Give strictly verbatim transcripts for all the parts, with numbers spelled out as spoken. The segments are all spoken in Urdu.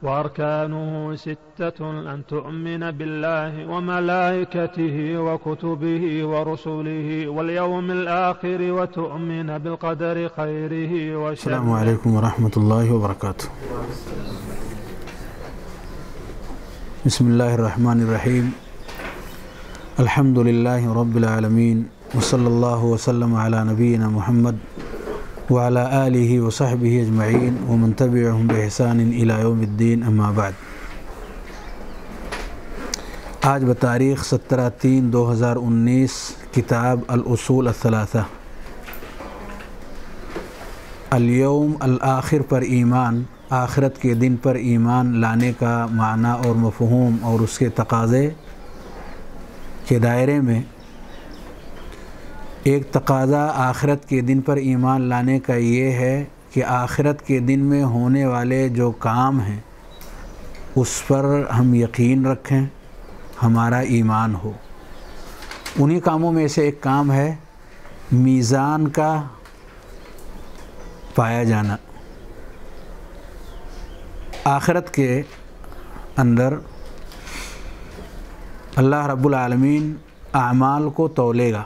وأركانه ستة: أن تؤمن بالله وملائكته وكتبه ورسله واليوم الآخر وتؤمن بالقدر خيره وشره. السلام علیکم ورحمۃ اللہ وبرکاتہ. بسم اللہ الرحمن الرحیم. الحمد للہ رب العالمین وصلی اللہ وسلم علی نبینا محمد وعلی آلہ وصحبہ اجمعین ومن تبعہم بإحسان الی یوم الدین. اما بعد. آج بتاریخ سترہ تین دو ہزار انیس کتاب الاصول الثلاثہ الیوم الآخر پر ایمان، آخرت کے دن پر ایمان لانے کا معنی اور مفہوم اور اس کے تقاضے کے دائرے میں ایک تقاضا آخرت کے دن پر ایمان لانے کا یہ ہے کہ آخرت کے دن میں ہونے والے جو کام ہیں اس پر ہم یقین رکھیں، ہمارا ایمان ہو. انہی کاموں میں سے ایک کام ہے میزان کا پایا جانا. آخرت کے اندر اللہ رب العالمین اعمال کو تولے گا.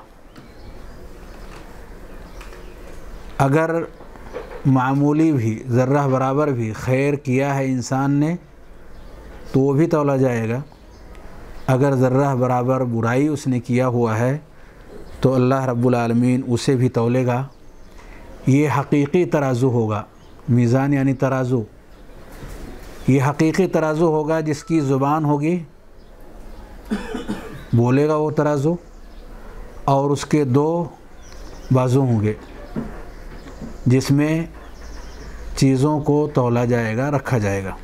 اگر معمولی بھی ذرہ برابر بھی خیر کیا ہے انسان نے تو وہ بھی تولا جائے گا. اگر ذرہ برابر برائی اس نے کیا ہوا ہے تو اللہ رب العالمین اسے بھی تولے گا. یہ حقیقی ترازو ہوگا. میزان یعنی ترازو. یہ حقیقی ترازو ہوگا جس کی زبان ہوگی، بولے گا وہ ترازو، اور اس کے دو بازو ہوں گے جس میں چیزوں کو تولا جائے گا، رکھا جائے گا.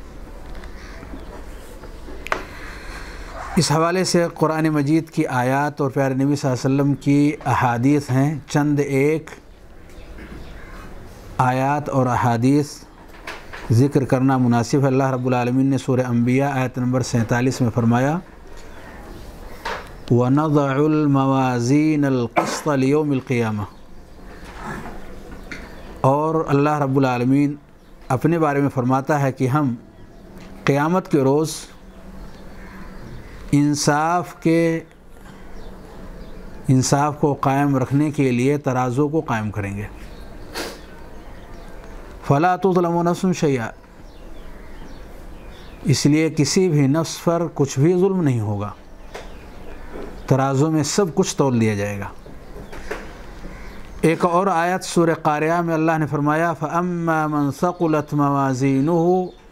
اس حوالے سے قرآن مجید کی آیات اور پیارے نبی صلی اللہ علیہ وسلم کی احادیث ہیں. چند ایک آیات اور احادیث ذکر کرنا مناسب ہے. اللہ رب العالمین نے سورہ انبیاء آیت نمبر سینتالیس میں فرمایا وَنَضَعُ الْمَوَازِينَ الْقِسْطَ لِيَوْمِ الْقِيَامَةِ. اور اللہ رب العالمین اپنے بارے میں فرماتا ہے کہ ہم قیامت کے روز انصاف کے انصاف کو قائم رکھنے کے لیے ترازو کو قائم کریں گے. فَلَا تُظْلَمُ نَفْسٌ شَيْئًا. اس لیے کسی بھی نفس پر کچھ بھی ظلم نہیں ہوگا. ترازو میں سب کچھ تول دیا جائے گا. ایک اور آیت سورہ قاریہ میں اللہ نے فرمایا فَأَمَّا مَنْ ثَقُلَتْ مَوَازِينُهُ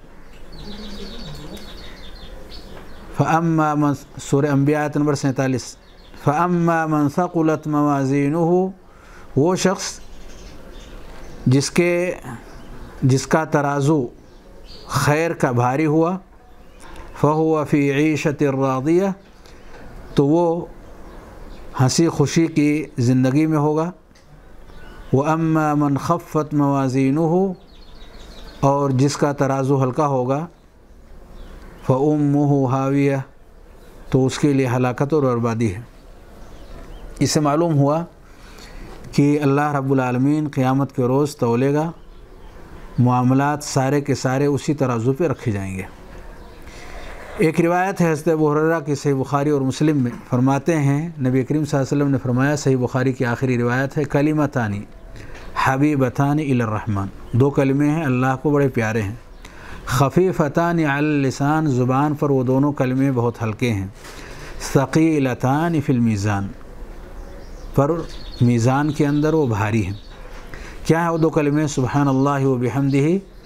فَأَمَّا مَنْ سورہ انبیاء آیت نمبر سینتالیس فَأَمَّا مَنْ ثَقُلَتْ مَوَازِينُهُ. وہ شخص جس کے جس کا ترازو خیر کا بھاری ہوا فَهُوَ فِي عِيشَةٍ رَاضِيَةٍ. تو وہ ہنسی خوشی کی زندگی میں ہوگا. وَأَمَّا مَنْ خَفَّتْ مَوَازِينُهُ. اور جس کا ترازو ہلکا ہوگا فَأُمُّهُ هَاوِيَةٌ. تو اس کے لیے ہلاکت اور بربادی ہے. اس سے معلوم ہوا کہ اللہ رب العالمین قیامت کے روز تولے گا. معاملات سارے کے سارے اسی ترازو پہ رکھے جائیں گے. ایک روایت ہے حضرت ابو ہریرہ کی صحیح بخاری اور مسلم میں فرماتے ہیں نبی کریم صلی اللہ علیہ وسلم نے فرمایا، صحیح بخاری کی آخری روایت ہے کلمتان حبیبتان الی الرحمن. دو کلمے ہیں اللہ کو بڑے پیارے ہیں. خفیفتان علی اللسان. زبان پر وہ دونوں کلمے بہت ہلکے ہیں. ثقیلتان فی المیزان. پر میزان کے اندر وہ بھاری ہیں. کیا ہے وہ دو کلمے؟ سبحان اللہ و بحمدہ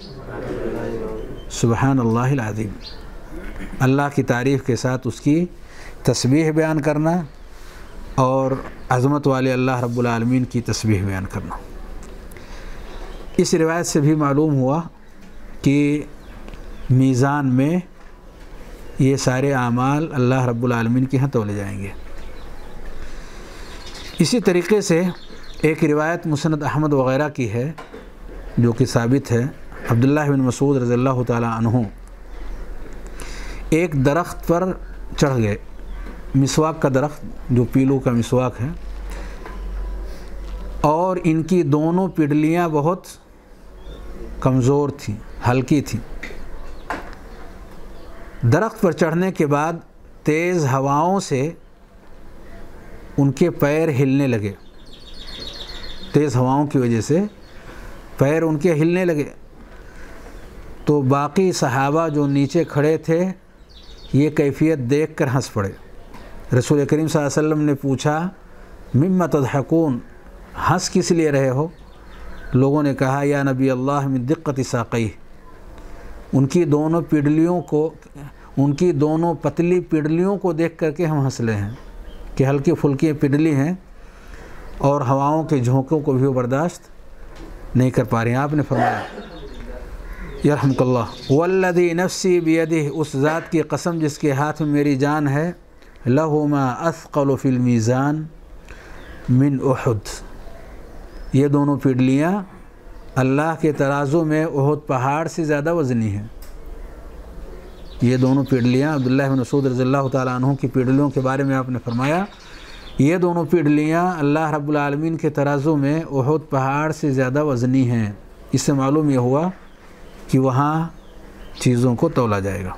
سبحان اللہ العظیم. اللہ کی تعریف کے ساتھ اس کی تسبیح بیان کرنا اور عظمت والے اللہ رب العالمین کی تسبیح بیان کرنا. اس روایت سے بھی معلوم ہوا کہ میزان میں یہ سارے اعمال اللہ رب العالمین کے ہاں تولے جائیں گے. اسی طریقے سے ایک روایت مسند احمد وغیرہ کی ہے جو کہ ثابت ہے. عبداللہ بن مسعود رضی اللہ تعالی عنہ ایک درخت پر چڑھ گئے. مسواک کا درخت جو پیلو کا مسواک ہے، اور ان کی دونوں پڈلیاں بہت کمزور تھیں، ہلکی تھیں. درخت پر چڑھنے کے بعد تیز ہواؤں سے ان کے پیر ہلنے لگے، تیز ہواؤں کی وجہ سے پیر ان کے ہلنے لگے، تو باقی صحابہ جو نیچے کھڑے تھے یہ کیفیت دیکھ کر ہنس پڑے۔ رسول کریم صلی اللہ علیہ وسلم نے پوچھا مما تضحکون، ہنس کس لیے رہے ہو؟ لوگوں نے کہا یا نبی اللہ من دقت ساقیہ، ان کی دونوں پڈلیوں کو ان کی دونوں پتلی پڈلیوں کو دیکھ کر کے ہم ہنس رہے ہیں کہ ہلکی پھلکی پڈلی ہیں اور ہواؤں کے جھونکوں کو بھی وہ برداشت نہیں کر پا رہے ہیں۔ آپ نے فرمایا یرحمک اللہ والذی نفسی بیدہ، اس ذات کی قسم جس کے ہاتھ میں میری جان ہے، لہما اثقل فی المیزان من احد، یہ دونوں پڈلیاں اللہ کے ترازو میں احد پہاڑ سے زیادہ وزنی ہیں۔ یہ دونوں پڈلیاں، عبداللہ بن مسعود رضی اللہ تعالیٰ عنہ کی پڈلیوں کے بارے میں آپ نے فرمایا یہ دونوں پڈلیاں اللہ رب العالمین کے ترازو میں احد پہاڑ سے زیادہ وزنی ہیں۔ اس سے معلوم یہ ہوا کہ وہاں چیزوں کو تولا جائے گا۔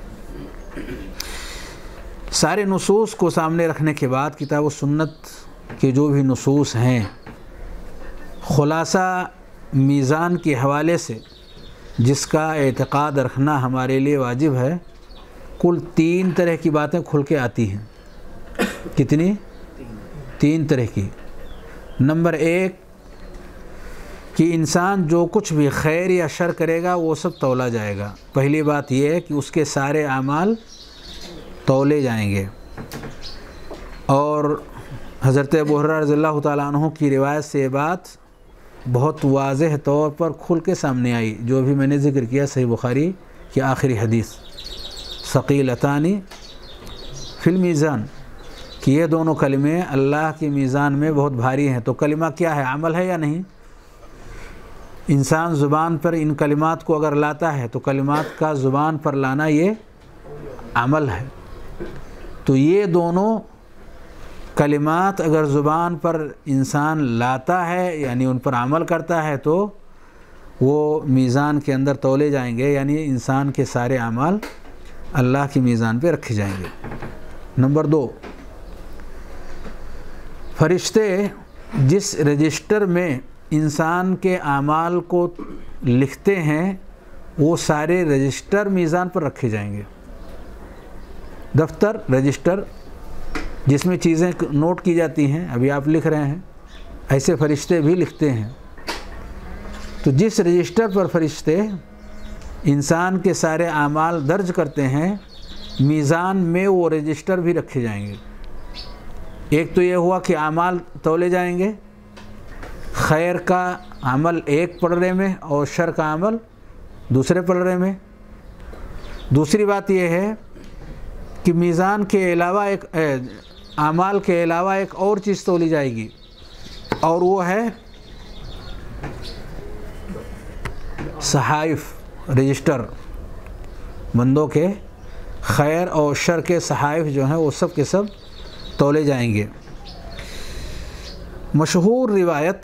سارے نصوص کو سامنے رکھنے کے بعد کتاب و سنت کے جو بھی نصوص ہیں، خلاصہ میزان کے حوالے سے جس کا اعتقاد رکھنا ہمارے لیے واجب ہے، کل تین طرح کی باتیں کھل کے آتی ہیں۔ کتنی؟ تین طرح کی۔ نمبر ایک کہ انسان جو کچھ بھی خیر یا شر کرے گا وہ سب تولا جائے گا۔ پہلی بات یہ ہے کہ اس کے سارے اعمال تولے جائیں گے، اور حضرت ابو ہریرہ رضی اللہ تعالیٰ عنہ کی روایت سے یہ بات بہت واضح طور پر کھل کے سامنے آئی، جو بھی میں نے ذکر کیا صحیح بخاری کی آخری حدیث ثقیلتان فی المیزان، کہ یہ دونوں کلمے اللہ کی میزان میں بہت بھاری ہیں۔ تو کلمہ کیا ہے؟ عمل ہے یا نہیں؟ انسان زبان پر ان کلمات کو اگر لاتا ہے تو کلمات کا زبان پر لانا یہ عمل ہے۔ تو یہ دونوں کلمات اگر زبان پر انسان لاتا ہے یعنی ان پر عمل کرتا ہے تو وہ میزان کے اندر تولے جائیں گے، یعنی انسان کے سارے اعمال اللہ کی میزان پہ رکھے جائیں گے۔ نمبر دو، فرشتے جس رجسٹر میں انسان کے اعمال کو لکھتے ہیں وہ سارے رجسٹر میزان پر رکھے جائیں گے۔ دفتر، رجسٹر جس میں چیزیں نوٹ کی جاتی ہیں، ابھی آپ لکھ رہے ہیں، ایسے فرشتے بھی لکھتے ہیں۔ تو جس رجسٹر پر فرشتے انسان کے سارے اعمال درج کرتے ہیں، میزان میں وہ رجسٹر بھی رکھے جائیں گے۔ ایک تو یہ ہوا کہ اعمال تولے جائیں گے، خیر کا عمل ایک پلڑے میں اور شر کا عمل دوسرے پلڑے میں۔ دوسری بات یہ ہے کہ میزان کے علاوہ ایک اعمال کے علاوہ ایک اور چیز تولی جائے گی، اور وہ ہے صحائف، رجسٹر۔ بندوں کے خیر اور شر کے صحائف جو ہیں وہ سب کے سب تولے جائیں گے۔ مشہور روایت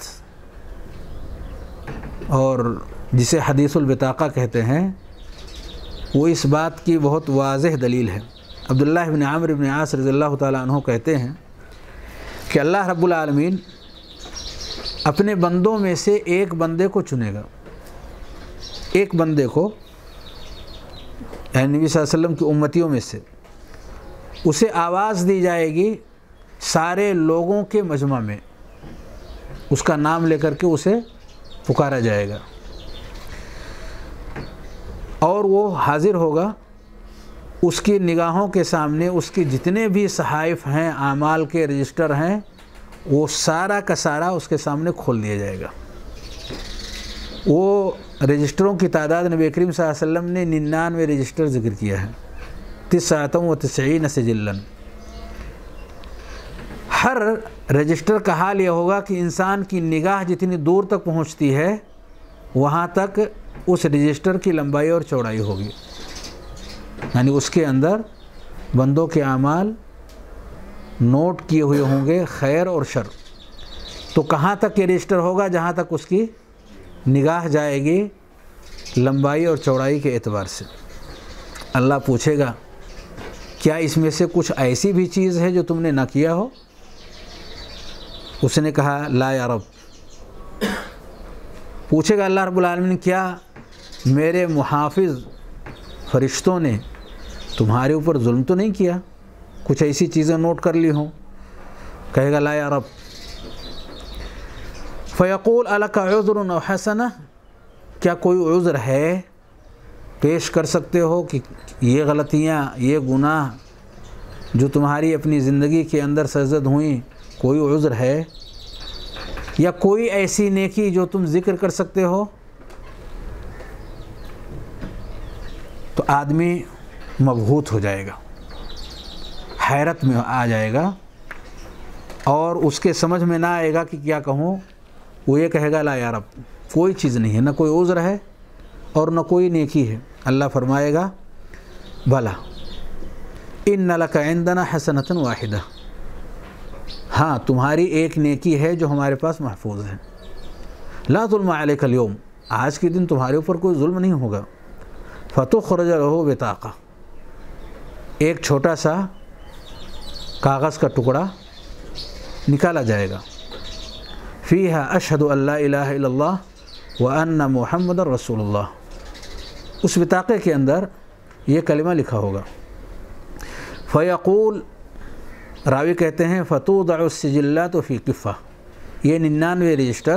اور جسے حدیث البطاقہ کہتے ہیں، وہ اس بات کی بہت واضح دلیل ہے۔ عبداللہ بن عمرو بن عاص رضی اللہ تعالیٰ عنہ کہتے ہیں کہ اللہ رب العالمین اپنے بندوں میں سے ایک بندے کو چنے گا، ایک بندے کو، یعنی نبی صلی اللہ علیہ وسلم کی امتیوں میں سے، اسے آواز دی جائے گی سارے لوگوں کے مجمع میں، اس کا نام لے کر کے اسے پکارا جائے گا، اور وہ حاضر ہوگا۔ اس کی نگاہوں کے سامنے اس کے جتنے بھی صحائف ہیں، اعمال کے رجسٹر ہیں، وہ سارا کا سارا اس کے سامنے کھول دیا جائے گا۔ وہ رجسٹروں کی تعداد نبی کریم صلی اللہ علیہ وسلم نے ننانوے رجسٹر ذکر کیا ہے، تسعۃ و تسعین سجلاً۔ ہر رجسٹر کا حال یہ ہوگا کہ انسان کی نگاہ جتنی دور تک پہنچتی ہے وہاں تک اس رجسٹر کی لمبائی اور چوڑائی ہوگی، یعنی اس کے اندر بندوں کے اعمال نوٹ کیے ہوئے ہوں گے، خیر اور شر۔ تو کہاں تک یہ رجسٹر ہوگا؟ جہاں تک اس کی نگاہ جائے گی لمبائی اور چوڑائی کے اعتبار سے۔ اللہ پوچھے گا کیا اس میں سے کچھ ایسی بھی چیز ہے جو تم نے نہ کیا ہو؟ اس نے کہا لا یا رب۔ پوچھے گا اللہ رب العالمین کیا میرے محافظ فرشتوں نے تمہارے اوپر ظلم تو نہیں کیا؟ کچھ ایسی چیزیں نوٹ کر لی ہوں؟ کہے گا لا یا رب۔ فیقول الک عذر او حسنہ، کیا کوئی عذر ہے پیش کر سکتے ہو کہ یہ غلطیاں، یہ گناہ جو تمہاری اپنی زندگی کے اندر سرزد ہوئیں، کوئی عذر ہے یا کوئی ایسی نیکی جو تم ذکر کر سکتے ہو؟ تو آدمی مبہوت ہو جائے گا، حیرت میں آ جائے گا، اور اس کے سمجھ میں نہ آئے گا کہ کیا کہوں۔ وہ یہ کہے گا لا یا رب، کوئی چیز نہیں ہے، نہ کوئی عذر ہے اور نہ کوئی نیکی ہے۔ اللہ فرمائے گا بھلا ان لک عندنا حسنۃ واحدہ، ہاں تمہاری ایک نیکی ہے جو ہمارے پاس محفوظ ہے۔ لا ظلم علیک اليوم، آج کے دن تمہارے اوپر کوئی ظلم نہیں ہوگا۔ فتخرج له بطاقہ، ایک چھوٹا سا کاغذ کا ٹکڑا نکالا جائے گا، فیہا اشہد ان لا الہ الا اللہ وان محمد رسول اللہ، اس بطاقے کے اندر یہ کلمہ لکھا ہوگا۔ فیقول، راوی کہتے ہیں فتوضع السجلات فی کفہ، یہ ننانوے رجسٹر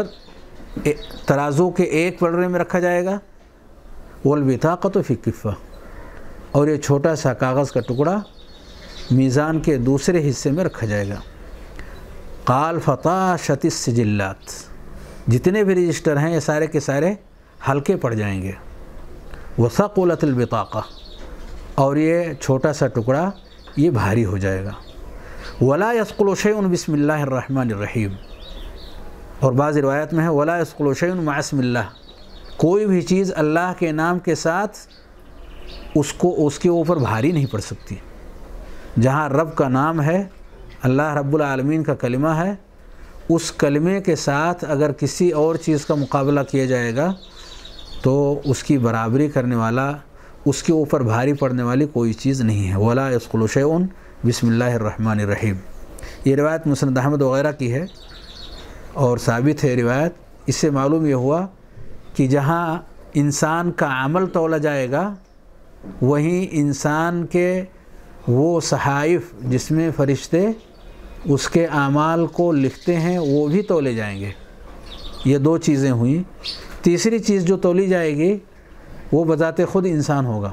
ترازو کے ایک پلڑے میں رکھا جائے گا، والبطاقۃ فی کفہ، اور یہ چھوٹا سا کاغذ کا ٹکڑا میزان کے دوسرے حصے میں رکھا جائے گا۔ قال فطاشت السجلات، جتنے بھی رجسٹر ہیں یہ سارے کے سارے ہلکے پڑ جائیں گے۔ وثقلت البطاقہ، اور یہ چھوٹا سا ٹکڑا یہ بھاری ہو جائے گا۔ ولا یثقل شیء بسم اللہ الرحمن الرحیم، اور بعض روایت میں ہے ولا یثقل شیء مع اسم اللہ، کوئی بھی چیز اللہ کے نام کے ساتھ اس کو اس کے اوپر بھاری نہیں پڑ سکتی۔ جہاں رب کا نام ہے، اللہ رب العالمین کا کلمہ ہے، اس کلمے کے ساتھ اگر کسی اور چیز کا مقابلہ کیا جائے گا تو اس کی برابری کرنے والا، اس کے اوپر بھاری پڑنے والی کوئی چیز نہیں ہے۔ ولا یثقل شیء بسم اللہ الرحمن الرحیم، یہ روایت مسند احمد وغیرہ کی ہے اور ثابت ہے روایت۔ اس سے معلوم یہ ہوا کہ جہاں انسان کا عمل تولا جائے گا، وہیں انسان کے وہ صحائف جس میں فرشتے اس کے اعمال کو لکھتے ہیں وہ بھی تولے جائیں گے۔ یہ دو چیزیں ہوئیں۔ تیسری چیز جو تولی جائے گی وہ بذات خود انسان ہوگا،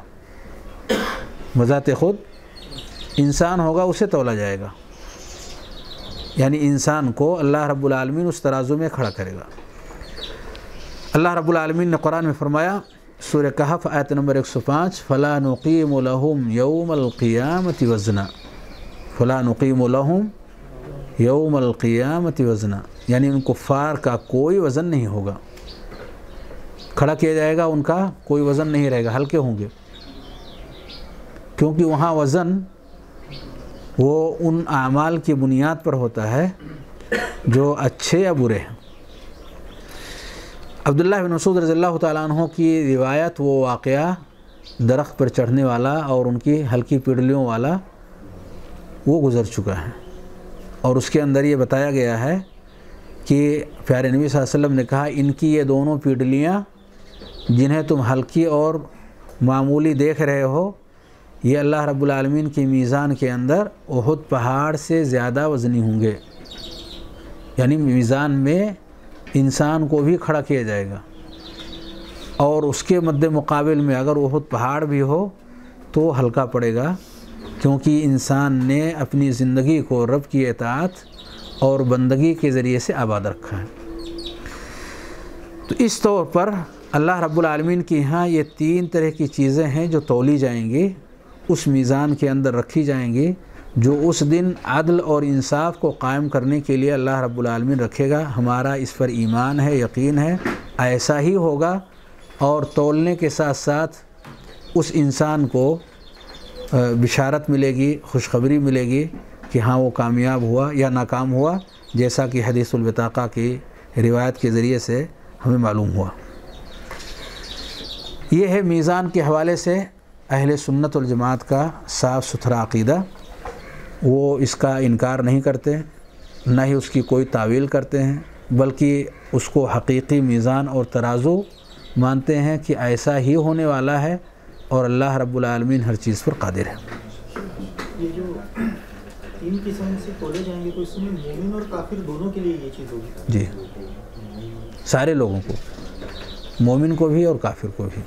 بذات خود انسان ہوگا، اسے تولا جائے گا، یعنی انسان کو اللہ رب العالمین اس ترازو میں کھڑا کرے گا۔ اللہ رب العالمین نے قرآن میں فرمایا، سورہ کہف آیت نمبر ایک سو پانچ، فَلَا نُقِيمُ لَهُمْ يَوْمَ الْقِيَامَةِ وَزْنًا، فَلَا نُقِيمُ لَهُمْ يَوْمَ الْقِيَامَةِ وَزْنًا، یعنی ان کفار کا کوئی وزن نہیں ہوگا، کھڑا کیا جائے گا، ان کا کوئی وزن نہیں رہے گا، ہلکے ہوں گے، کیونکہ وہاں وزن وہ ان اعمال کی بنیاد پر ہوتا ہے جو اچھے یا برے ہیں۔ عبداللہ بن مسعود رضی اللہ تعالیٰ عنہ کی روایت، وہ واقعہ درخت پر چڑھنے والا اور ان کی ہلکی پیڑلیوں والا وہ گزر چکا ہے، اور اس کے اندر یہ بتایا گیا ہے کہ پیارے نبی صلی اللہ علیہ وسلم نے کہا ان کی یہ دونوں پیڑلیاں جنہیں تم ہلکی اور معمولی دیکھ رہے ہو، یہ اللہ رب العالمین کی میزان کے اندر احد پہاڑ سے زیادہ وزنی ہوں گے، یعنی میزان میں انسان کو بھی کھڑا کیا جائے گا، اور اس کے مد مقابل میں اگر احد پہاڑ بھی ہو تو ہلکا پڑے گا، کیونکہ انسان نے اپنی زندگی کو رب کی اطاعت اور بندگی کے ذریعے سے آباد رکھا ہے۔ تو اس طور پر اللہ رب العالمین کے ہاں یہ تین طرح کی چیزیں ہیں جو تولی جائیں گی، اس میزان کے اندر رکھی جائیں گی، جو اس دن عدل اور انصاف کو قائم کرنے کے لیے اللہ رب العالمین رکھے گا۔ ہمارا اس پر ایمان ہے، یقین ہے، ایسا ہی ہوگا، اور تولنے کے ساتھ ساتھ اس انسان کو بشارت ملے گی، خوشخبری ملے گی کہ ہاں وہ کامیاب ہوا یا ناکام ہوا، جیسا کہ حدیث البطاقہ کی روایت کے ذریعے سے ہمیں معلوم ہوا۔ یہ ہے میزان کے حوالے سے اہل سنت والجماعت کا صاف ستھرا عقیدہ، وہ اس کا انکار نہیں کرتے، نہ ہی اس کی کوئی تعویل کرتے ہیں، بلکہ اس کو حقیقی میزان اور ترازو مانتے ہیں کہ ایسا ہی ہونے والا ہے اور اللہ رب العالمین ہر چیز پر قادر ہے۔ یہ جو تین قسم سے تولے جائیں گے تو اس میں مومن اور کافر دونوں کے لیے یہ چیز ہوگی؟ جی، سارے لوگوں کو، مومن کو بھی اور کافر کو بھی۔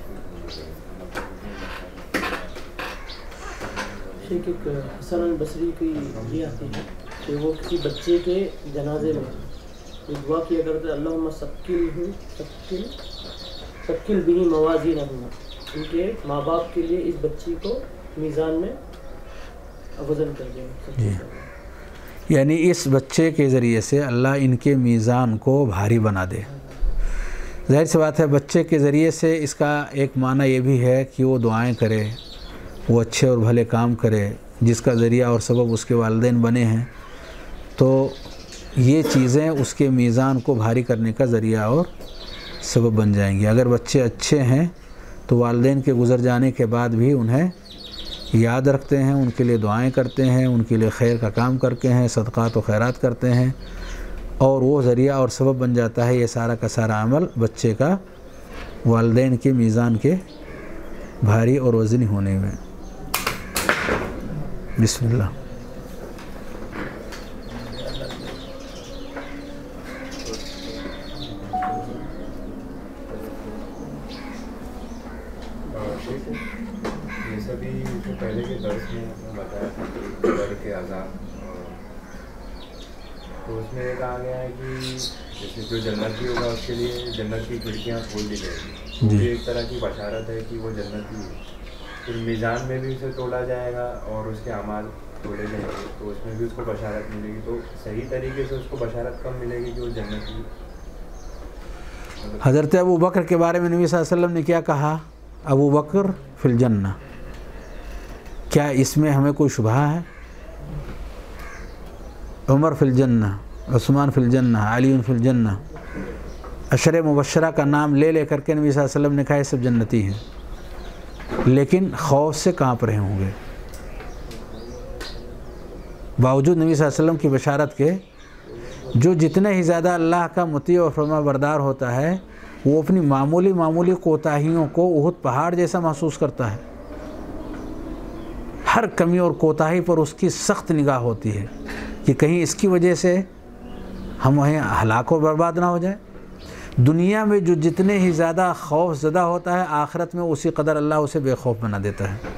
شیخ ایک حسن البصری کی یہ آتی ہے کہ وہ کسی بچے کے جنازے میں یہ دعا کیا کرتے اللہم ثقل ثقل ثقل بہ موازینہما، ان کے ماں باپ کے لیے اس بچی کو میزان میں وزن کر دیں۔ جی، یعنی اس بچے کے ذریعے سے اللہ ان کے میزان کو بھاری بنا دے۔ ظاہر سی بات ہے بچے کے ذریعے سے اس کا ایک معنی یہ بھی ہے کہ وہ دعائیں کرے، وہ اچھے اور بھلے کام کرے، جس کا ذریعہ اور سبب اس کے والدین بنے ہیں، تو یہ چیزیں اس کے میزان کو بھاری کرنے کا ذریعہ اور سبب بن جائیں گی۔ اگر بچے اچھے ہیں تو والدین کے گزر جانے کے بعد بھی انہیں یاد رکھتے ہیں، ان کے لیے دعائیں کرتے ہیں، ان کے لیے خیر کا کام کرتے ہیں، صدقات و خیرات کرتے ہیں، اور وہ ذریعہ اور سبب بن جاتا ہے یہ سارا کا سارا عمل بچے کا والدین کے میزان کے بھاری اور وزنی ہونے میں۔ بسم اللہ۔ یہ سبھی جو پہلے کے درس میں بتایا تھا قبر کے عذاب، تو اس میں یہ کہا گیا ہے کہ جیسے جو جنتی ہوگا اس کے لیے جنت کی کھڑکیاں کھول دی جائیں گی، یہ ایک طرح کی بشارت ہے کہ وہ جنتی ہے۔ پھر میزان میں بھی اسے تولا جائے گا اور اس کے اعمال تولے جائیں گے، تو اس میں بھی اس کو بشارت ملے گی۔ تو صحیح طریقے سے اس کو بشارت کب ملے گی کہ وہ جنتی؟ حضرت ابو بکر کے بارے میں نبی صلی اللہ علیہ وسلم نے کیا کہا؟ ابو بکر فی الجنہ، کیا اس میں ہمیں کوئی شبہ ہے؟ عمر فی الجنہ، عثمان فی الجنہ، علی فی الجنہ، عشر مبشرہ کا نام لے لے کر کے نبی صلی اللہ علیہ وسلم نے کہا یہ سب جنتی ہیں، لیکن خوف سے کانپ رہے ہوں گے۔ باوجود نبی صلی اللہ علیہ وسلم کی بشارت کے جو جتنے ہی زیادہ اللہ کا مطیع و فرما بردار ہوتا ہے وہ اپنی معمولی معمولی کوتاہیوں کو احد پہاڑ جیسا محسوس کرتا ہے، ہر کمی اور کوتاہی پر اس کی سخت نگاہ ہوتی ہے کہ کہیں اس کی وجہ سے ہم وہیں ہلاک و برباد نہ ہو جائے۔ دنیا میں جو جتنے ہی زیادہ خوف زدہ ہوتا ہے آخرت میں اسی قدر اللہ اسے بے خوف بنا دیتا ہے۔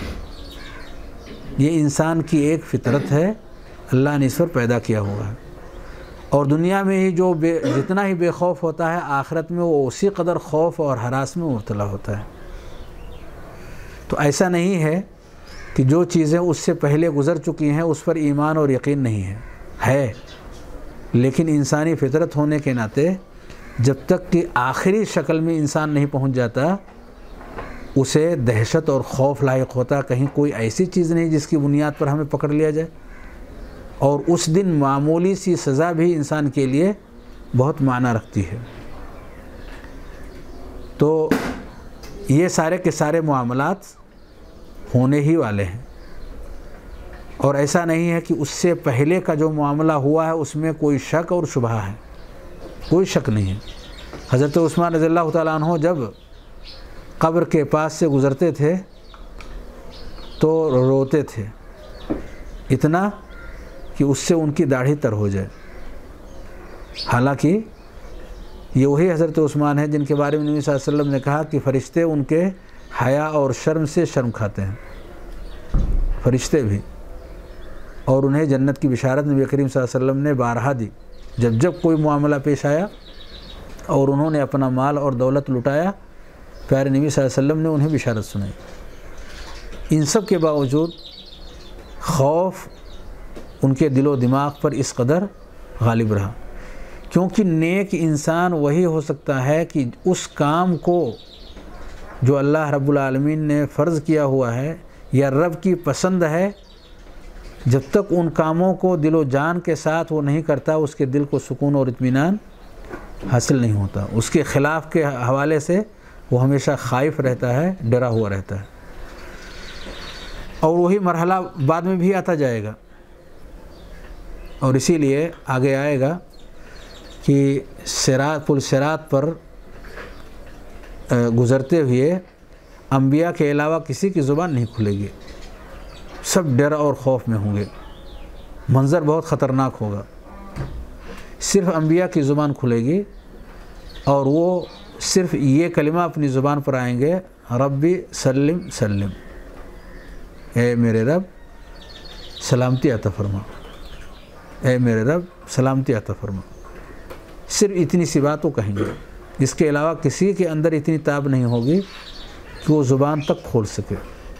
یہ انسان کی ایک فطرت ہے، اللہ نے اس پر پیدا کیا ہوا ہے، اور دنیا میں ہی جو بے جتنا ہی بے خوف ہوتا ہے آخرت میں وہ اسی قدر خوف اور ہراس میں مبتلا ہوتا ہے۔ تو ایسا نہیں ہے کہ جو چیزیں اس سے پہلے گزر چکی ہیں اس پر ایمان اور یقین نہیں ہے، ہے، لیکن انسانی فطرت ہونے کے ناطے جب تک کہ آخری شکل میں انسان نہیں پہنچ جاتا اسے دہشت اور خوف لاحق ہوتا، کہیں کوئی ایسی چیز نہیں جس کی بنیاد پر ہمیں پکڑ لیا جائے، اور اس دن معمولی سی سزا بھی انسان کے لیے بہت معنی رکھتی ہے۔ تو یہ سارے کے سارے معاملات ہونے ہی والے ہیں، اور ایسا نہیں ہے کہ اس سے پہلے کا جو معاملہ ہوا ہے اس میں کوئی شک اور شبہ ہے، کوئی شک نہیں ہے۔ حضرت عثمان رضی اللہ تعالیٰ عنہ جب قبر کے پاس سے گزرتے تھے تو روتے تھے، اتنا کہ اس سے ان کی داڑھی تر ہو جائے۔ حالانکہ یہ وہی حضرت عثمان ہیں جن کے بارے میں نبی صلی اللہ علیہ وسلم نے کہا کہ فرشتے ان کے حیا اور شرم سے شرم کھاتے ہیں، فرشتے بھی، اور انہیں جنت کی بشارت نبی کریم صلی اللہ علیہ وسلم نے بارہا دی۔ جب جب کوئی معاملہ پیش آیا اور انہوں نے اپنا مال اور دولت لٹایا، پیارے نبی صلی اللہ علیہ وسلم نے انہیں بشارت سنائی۔ ان سب کے باوجود خوف ان کے دل و دماغ پر اس قدر غالب رہا، کیونکہ نیک انسان وہی ہو سکتا ہے کہ اس کام کو جو اللہ رب العالمین نے فرض کیا ہوا ہے یا رب کی پسند ہے، جب تک ان کاموں کو دل و جان کے ساتھ وہ نہیں کرتا اس کے دل کو سکون اور اطمینان حاصل نہیں ہوتا۔ اس کے خلاف کے حوالے سے وہ ہمیشہ خائف رہتا ہے، ڈرا ہوا رہتا ہے۔ اور وہی مرحلہ بعد میں بھی آتا جائے گا. اور اسی لیے آگے آئے گا کہ صراط پل صراط پر گزرتے ہوئے انبیاء کے علاوہ کسی کی زبان نہیں کھلے گی، سب ڈر اور خوف میں ہوں گے، منظر بہت خطرناک ہوگا. صرف انبیاء کی زبان کھلے گی اور وہ صرف یہ کلمہ اپنی زبان پر آئیں گے، ربی سلم سلم، اے میرے رب سلامتی عطا فرما، اے میرے رب سلامتی عطا فرما. صرف اتنی سی بات وہ کہیں گے، اس کے علاوہ کسی کے اندر اتنی تاب نہیں ہوگی کہ وہ زبان تک کھول سکے.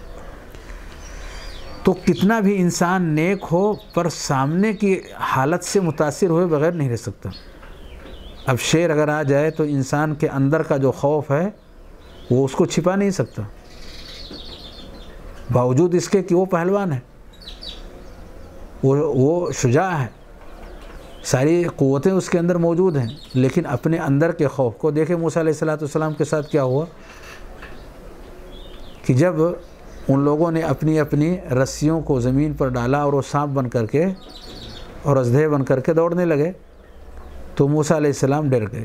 تو کتنا بھی انسان نیک ہو پر سامنے کی حالت سے متاثر ہوئے بغیر نہیں رہ سکتا. اب شیر اگر آ جائے تو انسان کے اندر کا جو خوف ہے وہ اس کو چھپا نہیں سکتا، باوجود اس کے کہ وہ پہلوان ہے، وہ وہ شجاع ہے، ساری قوتیں اس کے اندر موجود ہیں، لیکن اپنے اندر کے خوف کو دیکھیں. موسیٰ علیہ الصلوۃ والسلام کے ساتھ کیا ہوا کہ جب ان لوگوں نے اپنی اپنی رسیوں کو زمین پر ڈالا اور وہ سانپ بن کر کے اور اژدھے بن کر کے دوڑنے لگے تو موسیٰ علیہ السلام ڈر گئے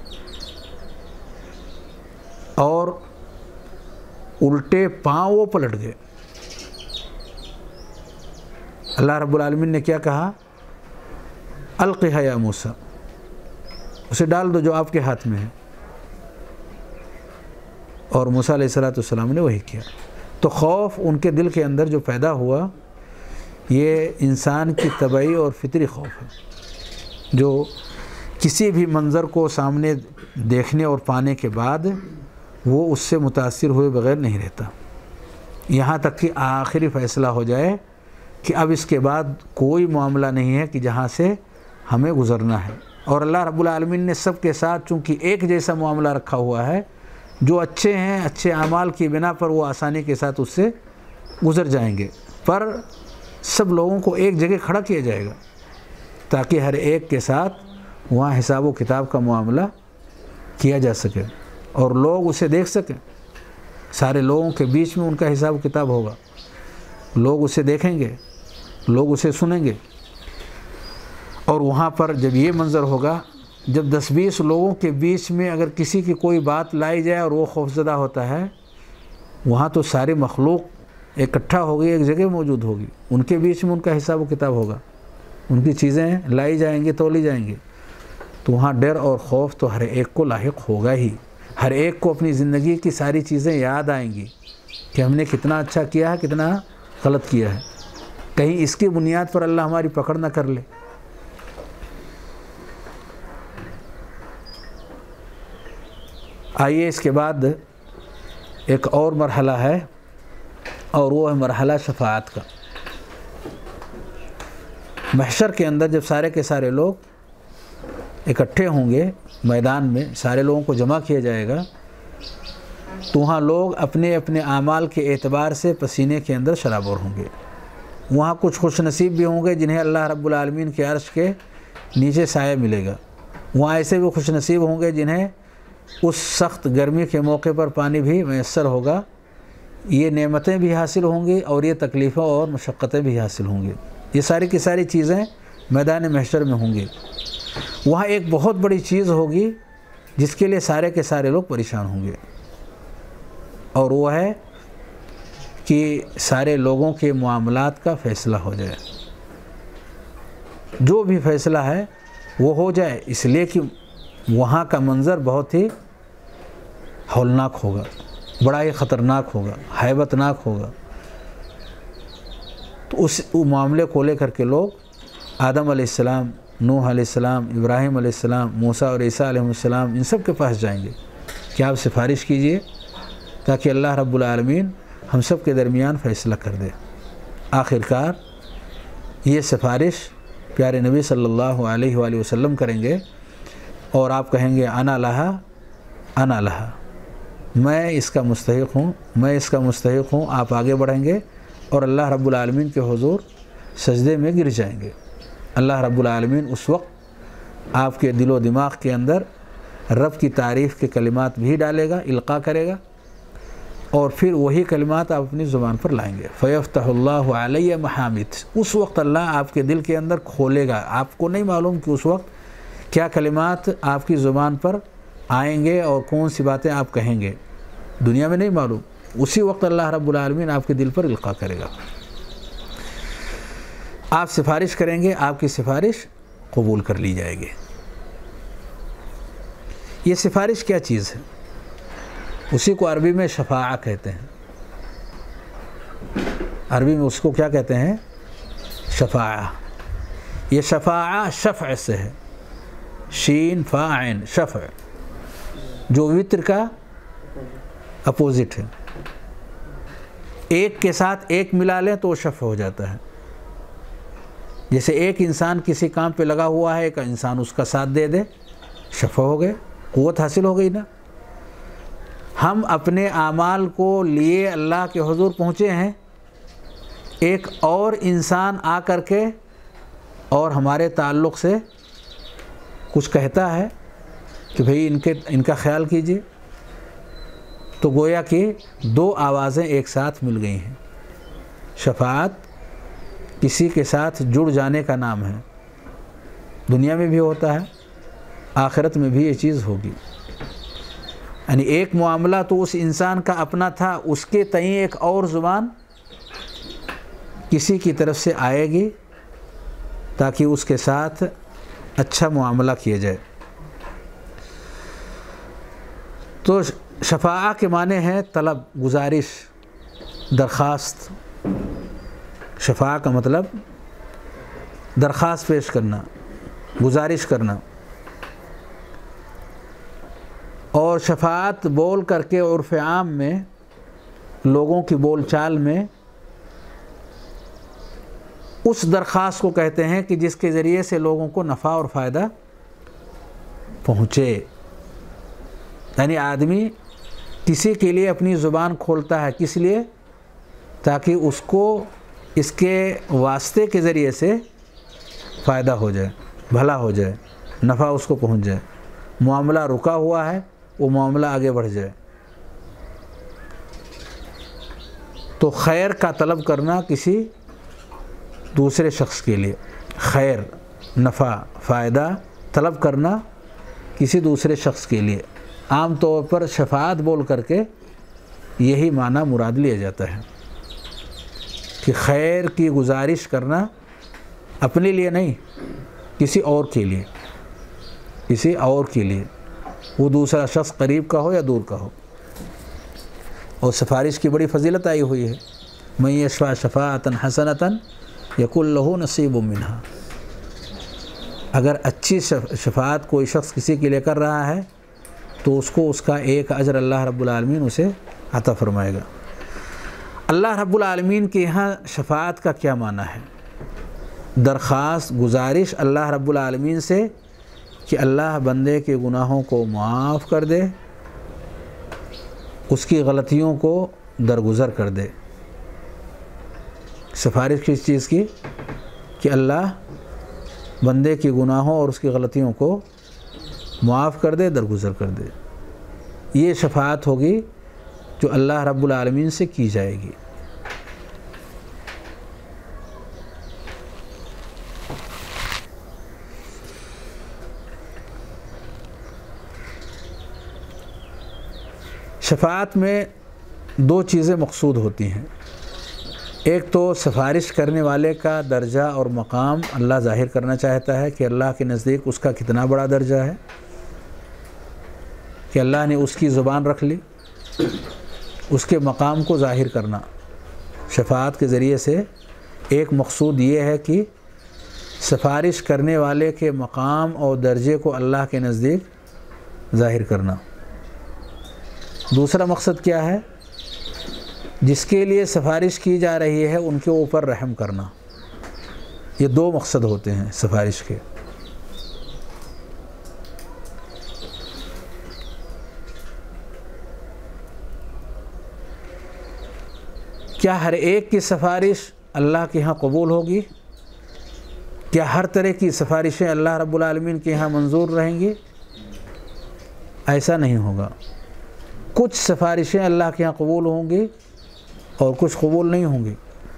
اور الٹے پاؤں وہ پلٹ گئے. اللہ رب العالمین نے کیا کہا؟ القھا یا موسیٰ، اسے ڈال دو جو آپ کے ہاتھ میں ہے. اور موسیٰ علیہ الصلوۃ والسلام نے وہی کیا. تو خوف ان کے دل کے اندر جو پیدا ہوا یہ انسان کی طبعی اور فطری خوف ہے، جو کسی بھی منظر کو سامنے دیکھنے اور پانے کے بعد وہ اس سے متاثر ہوئے بغیر نہیں رہتا، یہاں تک کہ آخری فیصلہ ہو جائے کہ اب اس کے بعد کوئی معاملہ نہیں ہے کہ جہاں سے ہمیں گزرنا ہے. اور اللہ رب العالمین نے سب کے ساتھ چونکہ ایک جیسا معاملہ رکھا ہوا ہے، جو اچھے ہیں اچھے اعمال کی بنا پر وہ آسانی کے ساتھ اس سے گزر جائیں گے، پر سب لوگوں کو ایک جگہ کھڑا کیا جائے گا تاکہ ہر ایک کے ساتھ وہاں حساب و کتاب کا معاملہ کیا جا سکے اور لوگ اسے دیکھ سکیں. سارے لوگوں کے بیچ میں ان کا حساب و کتاب ہوگا، لوگ اسے دیکھیں گے، لوگ اسے سنیں گے. اور وہاں پر جب یہ منظر ہوگا، جب دس بیس لوگوں کے بیچ میں اگر کسی کی کوئی بات لائی جائے اور وہ خوفزدہ ہوتا ہے، وہاں تو ساری مخلوق اکٹھا ہوگی، ایک جگہ موجود ہوگی، ان کے بیچ میں ان کا حساب و کتاب ہوگا، ان کی چیزیں لائی جائیں گی، تولی جائیں گی. تو وہاں ڈر اور خوف تو ہر ایک کو لاحق ہوگا ہی. ہر ایک کو اپنی زندگی کی ساری چیزیں یاد آئیں گی کہ ہم نے کتنا اچھا کیا ہے، کتنا غلط کیا ہے، کہیں اس کی بنیاد پر اللہ ہماری پکڑ نہ کر لے. آئیے اس کے بعد ایک اور مرحلہ ہے اور وہ ہے مرحلہ شفاعت کا. محشر کے اندر جب سارے کے سارے لوگ اکٹھے ہوں گے میدان میں، سارے لوگوں کو جمع کیا جائے گا، تو وہاں لوگ اپنے اپنے اعمال کے اعتبار سے پسینے کے اندر شرابور ہوں گے. وہاں کچھ خوش نصیب بھی ہوں گے جنہیں اللہ رب العالمین کے عرش کے نیچے سایہ ملے گا. وہاں ایسے بھی خوش نصیب ہوں گے جنہیں اس سخت گرمی کے موقع پر پانی بھی میسر ہوگا. یہ نعمتیں بھی حاصل ہوں گی اور یہ تکلیفیں اور مشقتیں بھی حاصل ہوں گی. یہ ساری کی ساری چیزیں میدان محشر میں ہوں گی. وہاں ایک بہت بڑی چیز ہوگی جس کے لیے سارے کے سارے لوگ پریشان ہوں گے، اور وہ ہے کہ سارے لوگوں کے معاملات کا فیصلہ ہو جائے. جو بھی فیصلہ ہے وہ ہو جائے، اس لیے کہ وہاں کا منظر بہت ہی ہولناک ہوگا، بڑا ہی خطرناک ہوگا، ہیبت ناک ہوگا. تو اس معاملے کو لے کر کے لوگ آدم علیہ السلام، نوح علیہ السلام، ابراہیم علیہ السلام، موسیٰ اور عیسیٰ علیہ السلام، ان سب کے پاس جائیں گے کہ آپ سفارش کیجئے تاکہ اللہ رب العالمین ہم سب کے درمیان فیصلہ کر دے. آخر کار یہ سفارش پیارے نبی صلی اللہ علیہ وآلہ وسلم کریں گے اور آپ کہیں گے انا لہا انا لہا، میں اس کا مستحق ہوں، میں اس کا مستحق ہوں. آپ آگے بڑھیں گے اور اللہ رب العالمین کے حضور سجدے میں گر جائیں گے. اللہ رب العالمین اس وقت آپ کے دل و دماغ کے اندر رب کی تعریف کے کلمات بھی ڈالے گا، القاء کرے گا. اور پھر وہی کلمات آپ اپنی زبان پر لائیں گے. فیفتح اللہ علیہ محامد، اس وقت اللہ آپ کے دل کے اندر کھولے گا. آپ کو نہیں معلوم کہ اس وقت کیا کلمات آپ کی زبان پر آئیں گے اور کون سی باتیں آپ کہیں گے، دنیا میں نہیں معلوم. اسی وقت اللہ رب العالمین آپ کے دل پر القاء کرے گا. آپ سفارش کریں گے، آپ کی سفارش قبول کر لی جائے گی. یہ سفارش کیا چیز ہے؟ اسی کو عربی میں شفاعہ کہتے ہیں. عربی میں اس کو کیا کہتے ہیں؟ شفاعہ. یہ شفاعہ شفع سے ہے، شین فا عین، شفع، جو وطر کا اپوزٹ ہے. ایک کے ساتھ ایک ملا لیں تو وہ شفع ہو جاتا ہے. جیسے ایک انسان کسی کام پہ لگا ہوا ہے، ایک انسان اس کا ساتھ دے دے، شفع ہو گئے، قوت حاصل ہو گئی نا. ہم اپنے اعمال کو لیے اللہ کے حضور پہنچے ہیں، ایک اور انسان آ کر کے اور ہمارے تعلق سے کچھ کہتا ہے کہ بھئی ان کے ان کا خیال کیجیے، تو گویا کہ دو آوازیں ایک ساتھ مل گئی ہیں. شفاعت کسی کے ساتھ جڑ جانے کا نام ہے. دنیا میں بھی ہوتا ہے، آخرت میں بھی یہ چیز ہوگی. یعنی ایک معاملہ تو اس انسان کا اپنا تھا، اس کے تئیں ایک اور زبان کسی کی طرف سے آئے گی تاکہ اس کے ساتھ اچھا معاملہ کیا جائے. تو شفاعہ کے معنی ہے طلب، گزارش، درخواست. شفاعہ کا مطلب درخواست پیش کرنا، گزارش کرنا. اور شفاعت بول کر کے عرف عام میں، لوگوں کی بول چال میں، اس درخواست کو کہتے ہیں کہ جس کے ذریعے سے لوگوں کو نفع اور فائدہ پہنچے. یعنی آدمی کسی کے لیے اپنی زبان کھولتا ہے، کس لیے؟ تاکہ اس کو اس کے واسطے کے ذریعے سے فائدہ ہو جائے، بھلا ہو جائے، نفع اس کو پہنچ جائے. معاملہ رکا ہوا ہے، وہ معاملہ آگے بڑھ جائے. تو خیر کا طلب کرنا کسی دوسرے شخص کے لیے، خیر، نفع، فائدہ طلب کرنا کسی دوسرے شخص کے لیے، عام طور پر شفاعت بول کر کے یہی معنی مراد لیا جاتا ہے کہ خیر کی گزارش کرنا اپنے لیے نہیں، کسی اور کے لیے، کسی اور کے لیے، وہ دوسرا شخص قریب کا ہو یا دور کا ہو. اور سفارش کی بڑی فضیلت آئی ہوئی ہے. من یشفع شفاعۃ حسنۃ یکن لہ نصیب منہا. اگر اچھی شفاعت کوئی شخص کسی کے لیے کر رہا ہے تو اس کو اس کا ایک اجر اللہ رب العالمین اسے عطا فرمائے گا. اللہ رب العالمین کے یہاں شفاعت کا کیا معنی ہے؟ درخواست، گزارش اللہ رب العالمین سے کہ اللہ بندے کے گناہوں کو معاف کر دے، اس کی غلطیوں کو درگزر کر دے. سفارش کس چیز کی؟ کہ اللہ بندے کے گناہوں اور اس کی غلطیوں کو معاف کر دے، درگزر کر دے. یہ شفاعت ہوگی جو اللہ رب العالمین سے کی جائے گی. شفاعت میں دو چیزیں مقصود ہوتی ہیں. ایک تو سفارش کرنے والے کا درجہ اور مقام اللہ ظاہر کرنا چاہتا ہے کہ اللہ کے نزدیک اس کا کتنا بڑا درجہ ہے، کہ اللہ نے اس کی زبان رکھ لی. اس کے مقام کو ظاہر کرنا شفاعت کے ذریعے سے ایک مقصود یہ ہے کہ سفارش کرنے والے کے مقام اور درجے کو اللہ کے نزدیک ظاہر کرنا. دوسرا مقصد کیا ہے؟ جس کے لیے سفارش کی جا رہی ہے ان کے اوپر رحم کرنا. یہ دو مقصد ہوتے ہیں سفارش کے. کیا ہر ایک کی سفارش اللہ کے ہاں قبول ہوگی؟ کیا ہر طرح کی سفارشیں اللہ رب العالمین کے ہاں منظور رہیں گی؟ ایسا نہیں ہوگا. کچھ سفارشیں اللہ کے یہاں قبول ہوں گی اور کچھ قبول نہیں ہوں گی۔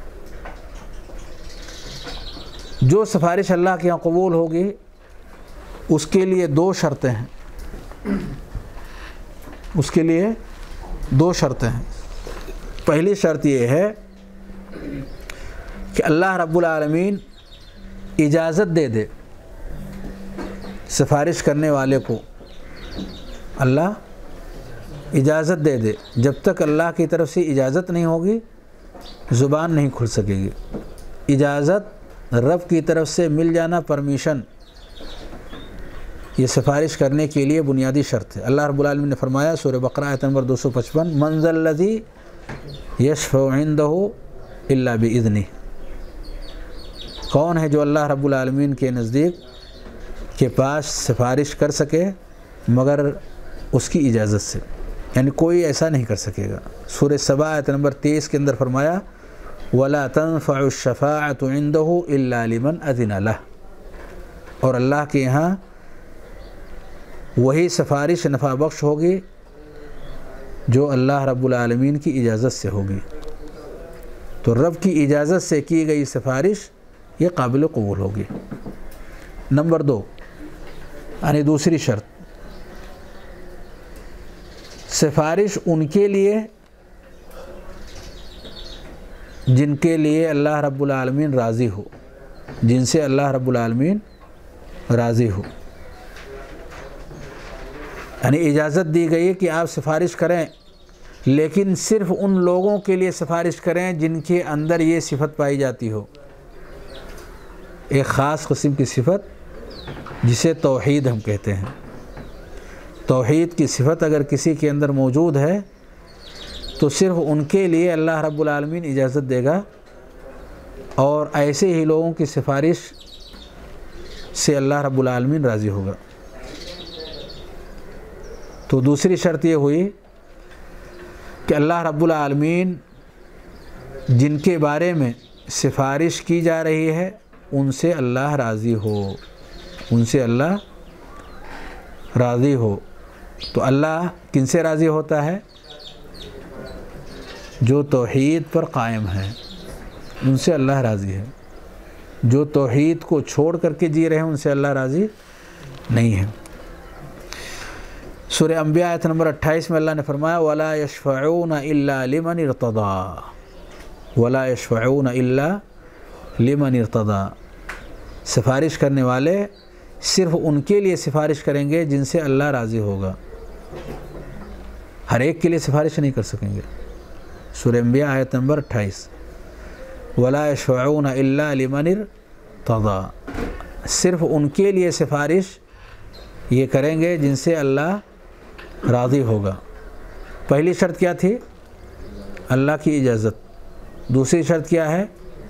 جو سفارش اللہ کے یہاں قبول ہوگی اس کے لیے دو شرطیں ہیں، اس کے لیے دو شرطیں ہیں۔ پہلی شرط یہ ہے کہ اللہ رب العالمین اجازت دے دے سفارش کرنے والے کو، اللہ اجازت دے دے۔ جب تک اللہ کی طرف سے اجازت نہیں ہوگی زبان نہیں کھل سکے گی۔ اجازت رب کی طرف سے مل جانا، پرمیشن، یہ سفارش کرنے کے لیے بنیادی شرط ہے۔ اللہ رب العالمین نے فرمایا سورہ بقرہ آیت نمبر دو سو پچپن، من ذا الذی یشفع عندہ الا باذنہ، کون ہے جو اللہ رب العالمین کے نزدیک کے پاس سفارش کر سکے مگر اس کی اجازت سے، یعنی کوئی ایسا نہیں کر سکے گا۔ سورہ سبا آیت نمبر تیئیس کے اندر فرمایا وَلَا تَنفَعُ الشَّفَاعَةُ عِنْدَهُ إِلَّا لِمَنْ أَذِنَ لَهُ، اور اللہ کے یہاں وہی سفارش نفع بخش ہوگی جو اللہ رب العالمین کی اجازت سے ہوگی۔ تو رب کی اجازت سے کی گئی سفارش یہ قابل قبول ہوگی۔ نمبر دو، یعنی دوسری شرط، سفارش ان کے لیے جن کے لیے اللہ رب العالمین راضی ہو، جن سے اللہ رب العالمین راضی ہو، یعنی اجازت دی گئی کہ آپ سفارش کریں لیکن صرف ان لوگوں کے لیے سفارش کریں جن کے اندر یہ صفت پائی جاتی ہو، ایک خاص قسم کی صفت جسے توحید ہم کہتے ہیں۔ توحید کی صفت اگر کسی کے اندر موجود ہے تو صرف ان کے لیے اللہ رب العالمین اجازت دے گا، اور ایسے ہی لوگوں کی سفارش سے اللہ رب العالمین راضی ہوگا۔ تو دوسری شرط یہ ہوئی کہ اللہ رب العالمین جن کے بارے میں سفارش کی جا رہی ہے ان سے اللہ راضی ہو، ان سے اللہ راضی ہو۔ تو اللہ کن سے راضی ہوتا ہے؟ جو توحید پر قائم ہے ان سے اللہ راضی ہے۔ جو توحید کو چھوڑ کر کے جی رہے ہیں ان سے اللہ راضی نہیں ہے۔ سورہ انبیاء آیت نمبر اٹھائیس میں اللہ نے فرمایا وَلَا يَشْفَعُونَ إِلَّا لِمَنِ ارْتَضَىٰ، وَلَا يَشْفَعُونَ إِلَّا لِمَنِ ارْتَضَىٰ، سفارش کرنے والے صرف ان کے لیے سفارش کریں گے جن سے اللہ راضی ہوگا، ہر ایک کے لیے سفارش نہیں کر سکیں گے۔ سورہ انبیاء آیت نمبر اٹھائیس، وَلَا يَشْفَعُونَ إِلَّا لِمَنِ ارْتَضَىٰ، صرف ان کے لیے سفارش یہ کریں گے جن سے اللہ راضی ہوگا۔ پہلی شرط کیا تھی؟ اللہ کی اجازت۔ دوسری شرط کیا ہے؟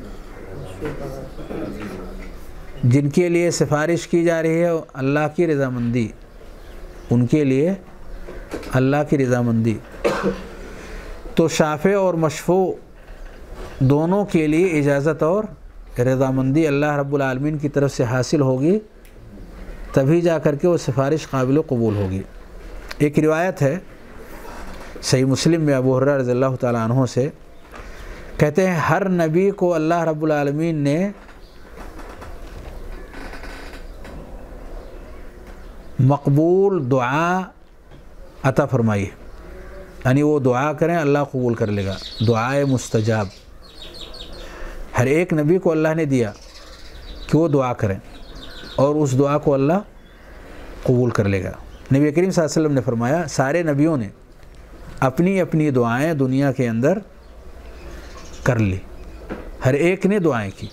جن کے لیے سفارش کی جا رہی ہے اللہ کی رضامندی، ان کے لیے اللہ کی رضامندی۔ تو شافع اور مشفوع دونوں کے لیے اجازت اور رضامندی اللہ رب العالمین کی طرف سے حاصل ہوگی، تبھی جا کر کے وہ سفارش قابل قبول ہوگی۔ ایک روایت ہے صحیح مسلم میں ابو ہریرہ رضی اللہ تعالیٰ عنہ سے، کہتے ہیں ہر نبی کو اللہ رب العالمین نے مقبول دعا عطا فرمائی، یعنی وہ دعا کریں اللہ قبول کر لے گا، دعائے مستجاب ہر ایک نبی کو اللہ نے دیا کہ وہ دعا کریں اور اس دعا کو اللہ قبول کر لے گا۔ نبی کریم صلی اللہ علیہ وسلم نے فرمایا سارے نبیوں نے اپنی اپنی دعائیں دنیا کے اندر کر لی، ہر ایک نے دعائیں کی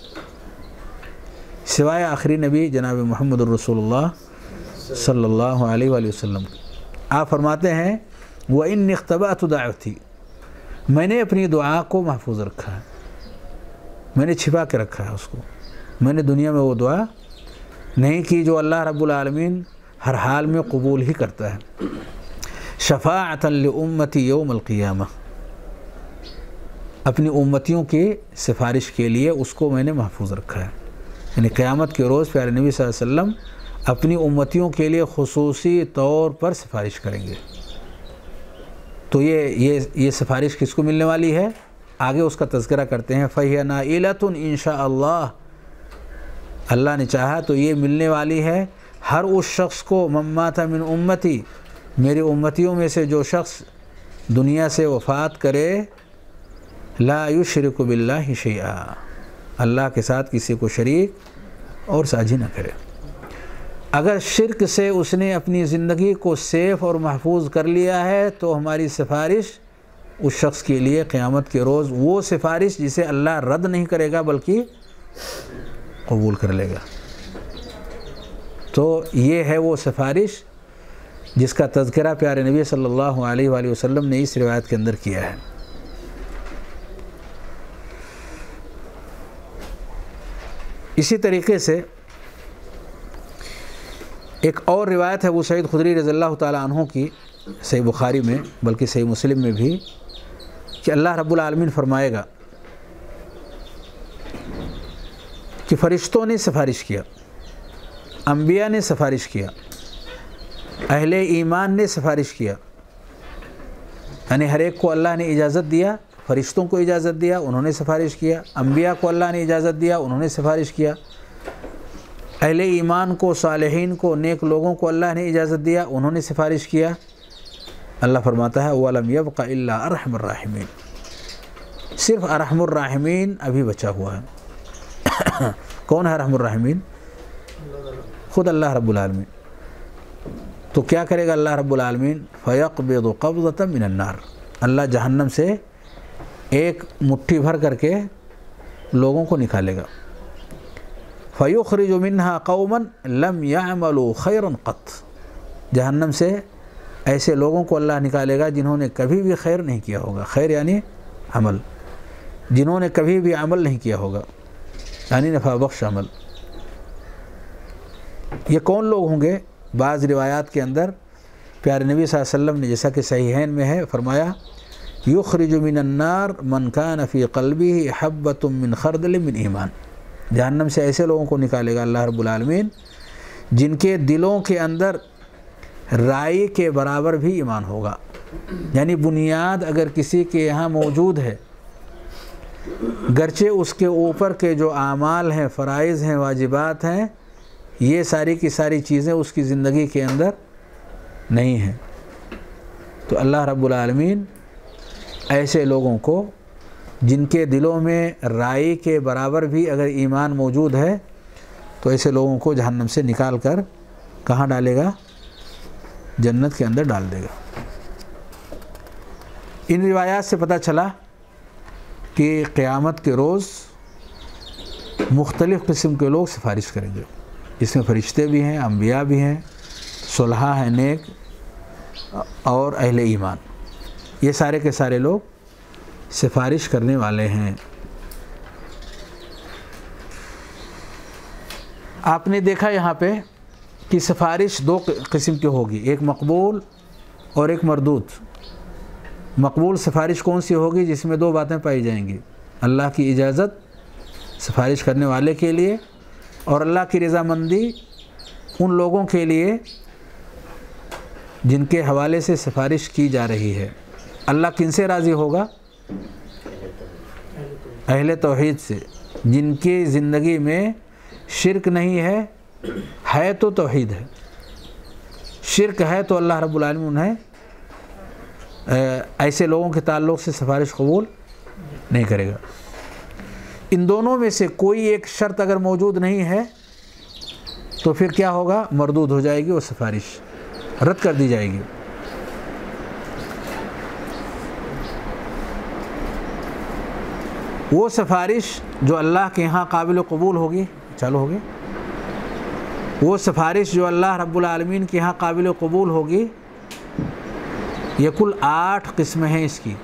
سوائے آخری نبی جناب محمد الرسول اللہ صلی اللہ علیہ وآلہ وسلم۔ آپ فرماتے ہیں وَإِنِّ اخْتَبَأْتُ دَعْوَتِي، میں نے اپنی دعا کو محفوظ رکھا ہے، میں نے چھپا کے رکھا ہے اس کو، میں نے دنیا میں وہ دعا نہیں کی جو اللہ رب العالمین ہر حال میں قبول ہی کرتا ہے۔ شفاعۃ لأمتی یوم القیامہ، اپنی امتیوں کی سفارش کے لیے اس کو میں نے محفوظ رکھا ہے، یعنی قیامت کے روز پیارے نبی صلی اللہ علیہ وسلم اپنی امتیوں کے لیے خصوصی طور پر سفارش کریں گے۔ تو یہ یہ یہ سفارش کس کو ملنے والی ہے؟ آگے اس کا تذکرہ کرتے ہیں فَهِيَ نَائِلَةٌ إِن شاء اللہ، اللہ نے چاہا تو یہ ملنے والی ہے ہر اس شخص کو مَن مَاتَ مِن اُمَّتِي، میری امتیوں میں سے جو شخص دنیا سے وفات کرے لا یشرک باللہ شیئا، اللہ کے ساتھ کسی کو شریک اور ساجھی نہ کرے۔ اگر شرک سے اس نے اپنی زندگی کو سیف اور محفوظ کر لیا ہے تو ہماری سفارش اس شخص کے لیے قیامت کے روز وہ سفارش جسے اللہ رد نہیں کرے گا بلکہ قبول کر لے گا۔ تو یہ ہے وہ سفارش جس کا تذکرہ پیارے نبی صلی اللہ علیہ وآلہ وسلم نے اس روایت کے اندر کیا ہے۔ اسی طریقے سے ایک اور روایت ہے ابو سعید خدری رضی اللہ تعالیٰ عنہ کی، صحیح بخاری میں بلکہ صحیح مسلم میں بھی، کہ اللہ رب العالمین فرمائے گا کہ فرشتوں نے سفارش کیا، انبیاء نے سفارش کیا، اہل ایمان نے سفارش کیا، یعنی ہر ایک کو اللہ نے اجازت دیا، فرشتوں کو اجازت دیا انہوں نے سفارش کیا، انبیاء کو اللہ نے اجازت دیا انہوں نے سفارش کیا، اہل ایمان کو، صالحین کو، نیک لوگوں کو اللہ نے اجازت دیا انہوں نے سفارش کیا۔ اللہ فرماتا ہے وَلَمْ يَبْقَ إِلَّا أَرْحَمُ الرَّاحِمِينَ، صرف ارحم الراحمین ابھی بچا ہوا ہے۔ کون ہے ارحم الراحمین؟ خود اللہ رب العالمین۔ تو کیا کرے گا اللہ رب العالمین؟ فَيَقْبِضُ قَبْضَةً مِّنَ النَّارِ، اللہ جہنم سے ایک مٹھی بھر کر کے لوگوں کو نکالے گا۔ فَيُخْرِجُ مِنْهَا قَوْمًا لَمْ يَعْمَلُوا خَيْرًا قَطْ، جہنم سے ایسے لوگوں کو اللہ نکالے گا جنہوں نے کبھی بھی خیر نہیں کیا ہوگا، خیر یعنی عمل، جنہوں نے کبھی بھی عمل نہیں کیا ہوگا، یعنی نفع بخش عمل۔ یہ کون لوگ ہوں گے؟ بعض روایات کے اندر پیارے نبی صلی اللہ علیہ وسلم نے جیسا کہ صحیحین میں ہے فرمایا یخرج من النار من کان فی قلبہ حبۃ من خردل من ایمان، جہنم سے ایسے لوگوں کو نکالے گا اللہ رب العالمین جن کے دلوں کے اندر رائی کے برابر بھی ایمان ہوگا، یعنی بنیاد اگر کسی کے یہاں موجود ہے، گرچہ اس کے اوپر کے جو اعمال ہیں، فرائض ہیں، واجبات ہیں، یہ ساری کی ساری چیزیں اس کی زندگی کے اندر نہیں ہیں، تو اللہ رب العالمین ایسے لوگوں کو جن کے دلوں میں رائی کے برابر بھی اگر ایمان موجود ہے تو ایسے لوگوں کو جہنم سے نکال کر کہاں ڈالے گا؟ جنت کے اندر ڈال دے گا۔ ان روایات سے پتہ چلا کہ قیامت کے روز مختلف قسم کے لوگ سفارش کریں گے، جس میں فرشتے بھی ہیں، انبیاء بھی ہیں، صلحاء ہیں، نیک اور اہل ایمان، یہ سارے کے سارے لوگ سفارش کرنے والے ہیں۔ آپ نے دیکھا یہاں پہ کہ سفارش دو قسم کی ہوگی، ایک مقبول اور ایک مردود۔ مقبول سفارش کون سی ہوگی؟ جس میں دو باتیں پائی جائیں گی، اللہ کی اجازت سفارش کرنے والے کے لیے اور اللہ کی رضامندی ان لوگوں کے لیے جن کے حوالے سے سفارش کی جا رہی ہے۔ اللہ کن سے راضی ہوگا؟ اہل توحید سے، جن کی زندگی میں شرک نہیں ہے، ہے تو توحید ہے، شرک ہے تو اللہ رب العالمین انہیں ایسے لوگوں کے تعلق سے سفارش قبول نہیں کرے گا۔ ان دونوں میں سے کوئی ایک شرط اگر موجود نہیں ہے تو پھر کیا ہوگا؟ مردود ہو جائے گی، وہ سفارش رد کر دی جائے گی۔ وہ سفارش جو اللہ کے ہاں قابل قبول ہوگی، چالو ہوگی، وہ سفارش جو اللہ رب العالمین کے ہاں قابل قبول ہوگی، یہ کل آٹھ قسمیں ہیں اس کی۔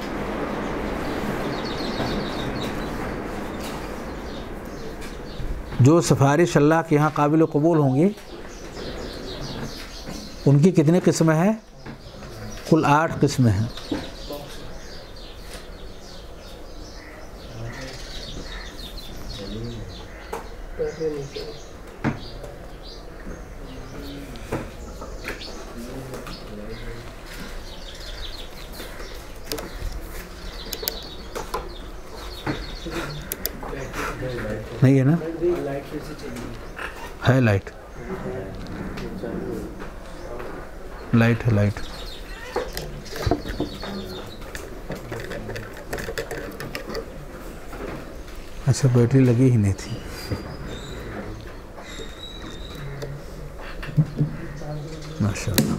جو سفارش اللہ کے ہاں قابل قبول ہوں گی ان کی کتنی قسمیں ہیں؟ کل آٹھ قسمیں ہیں۔ نہیں ہے نا؟ لائٹ کیسے چاہیے؟ ہے لائٹ، لائٹ ہے لائٹ. اچھا بیٹری لگی ہی نہیں تھی. ماشاء اللہ.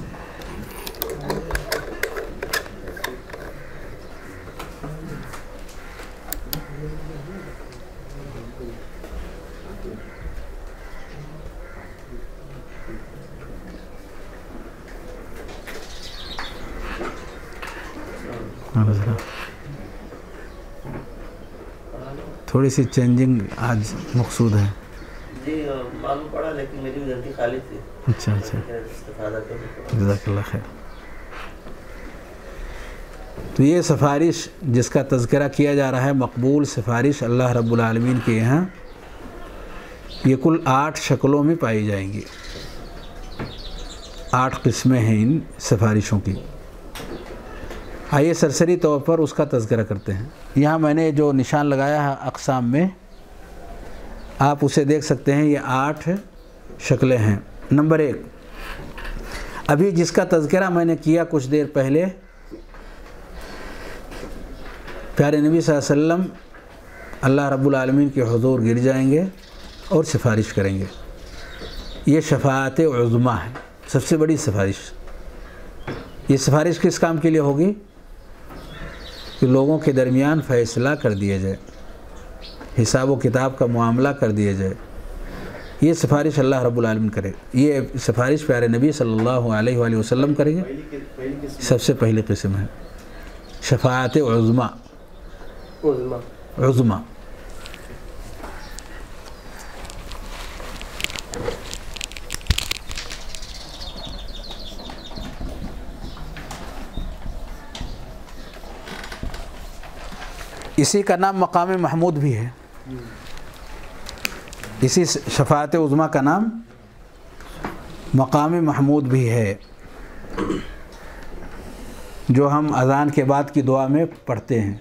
تھوڑی سی چینجنگ آج مقصود ہے. جی معلوم پڑا لیکن میری جلدی خالی تھی. اچھا اچھا، استفادہ کروں. جزاک اللہ خیر. تو یہ سفارش جس کا تذکرہ کیا جا رہا ہے، مقبول سفارش اللہ رب العالمین کے یہاں، یہ کل آٹھ شکلوں میں پائی جائیں گی. آٹھ قسمیں ہیں ان سفارشوں کی. آئیے سرسری طور پر اس کا تذکرہ کرتے ہیں. یہاں میں نے جو نشان لگایا ہے اقسام میں، آپ اسے دیکھ سکتے ہیں. یہ آٹھ شکلیں ہیں. نمبر ایک، ابھی جس کا تذکرہ میں نے کیا کچھ دیر پہلے، پیارے نبی صلی اللہ علیہ وسلم اللہ رب العالمین کے حضور گر جائیں گے اور سفارش کریں گے. یہ شفاعت عظمیٰ ہے، سب سے بڑی سفارش. یہ سفارش کس کام کے لیے ہوگی؟ کہ لوگوں کے درمیان فیصلہ کر دیا جائے، حساب و کتاب کا معاملہ کر دیا جائے. یہ سفارش اللہ رب العالمین کرے. یہ سفارش پیارے نبی صلی اللہ علیہ وآلہ وسلم کریں گے. سب سے پہلی قسم ہے شفاعت عظمیٰ. عظمیٰ اسی کا نام مقام محمود بھی ہے. اسی شفاعت عظمیٰ کا نام مقام محمود بھی ہے، جو ہم اذان کے بعد کی دعا میں پڑھتے ہیں.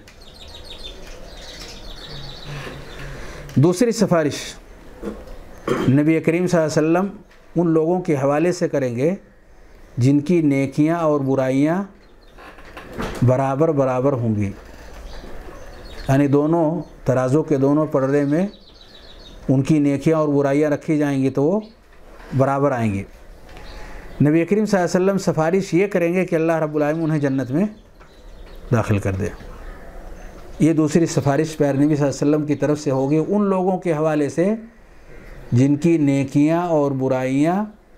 دوسری سفارش نبی کریم صلی اللہ علیہ وسلم ان لوگوں کے حوالے سے کریں گے جن کی نیکیاں اور برائیاں برابر برابر ہوں گی. یعنی دونوں ترازو کے دونوں پردے میں ان کی نیکیاں اور برائیاں رکھی جائیں گی تو وہ برابر آئیں گی. نبی کریم صلی اللہ علیہ وسلم سفارش یہ کریں گے کہ اللہ رب العالمین انہیں جنت میں داخل کر دے. یہ دوسری سفارش پیارے نبی صلی اللہ علیہ وسلم کی طرف سے ہوگی ان لوگوں کے حوالے سے جن کی نیکیاں اور برائیاں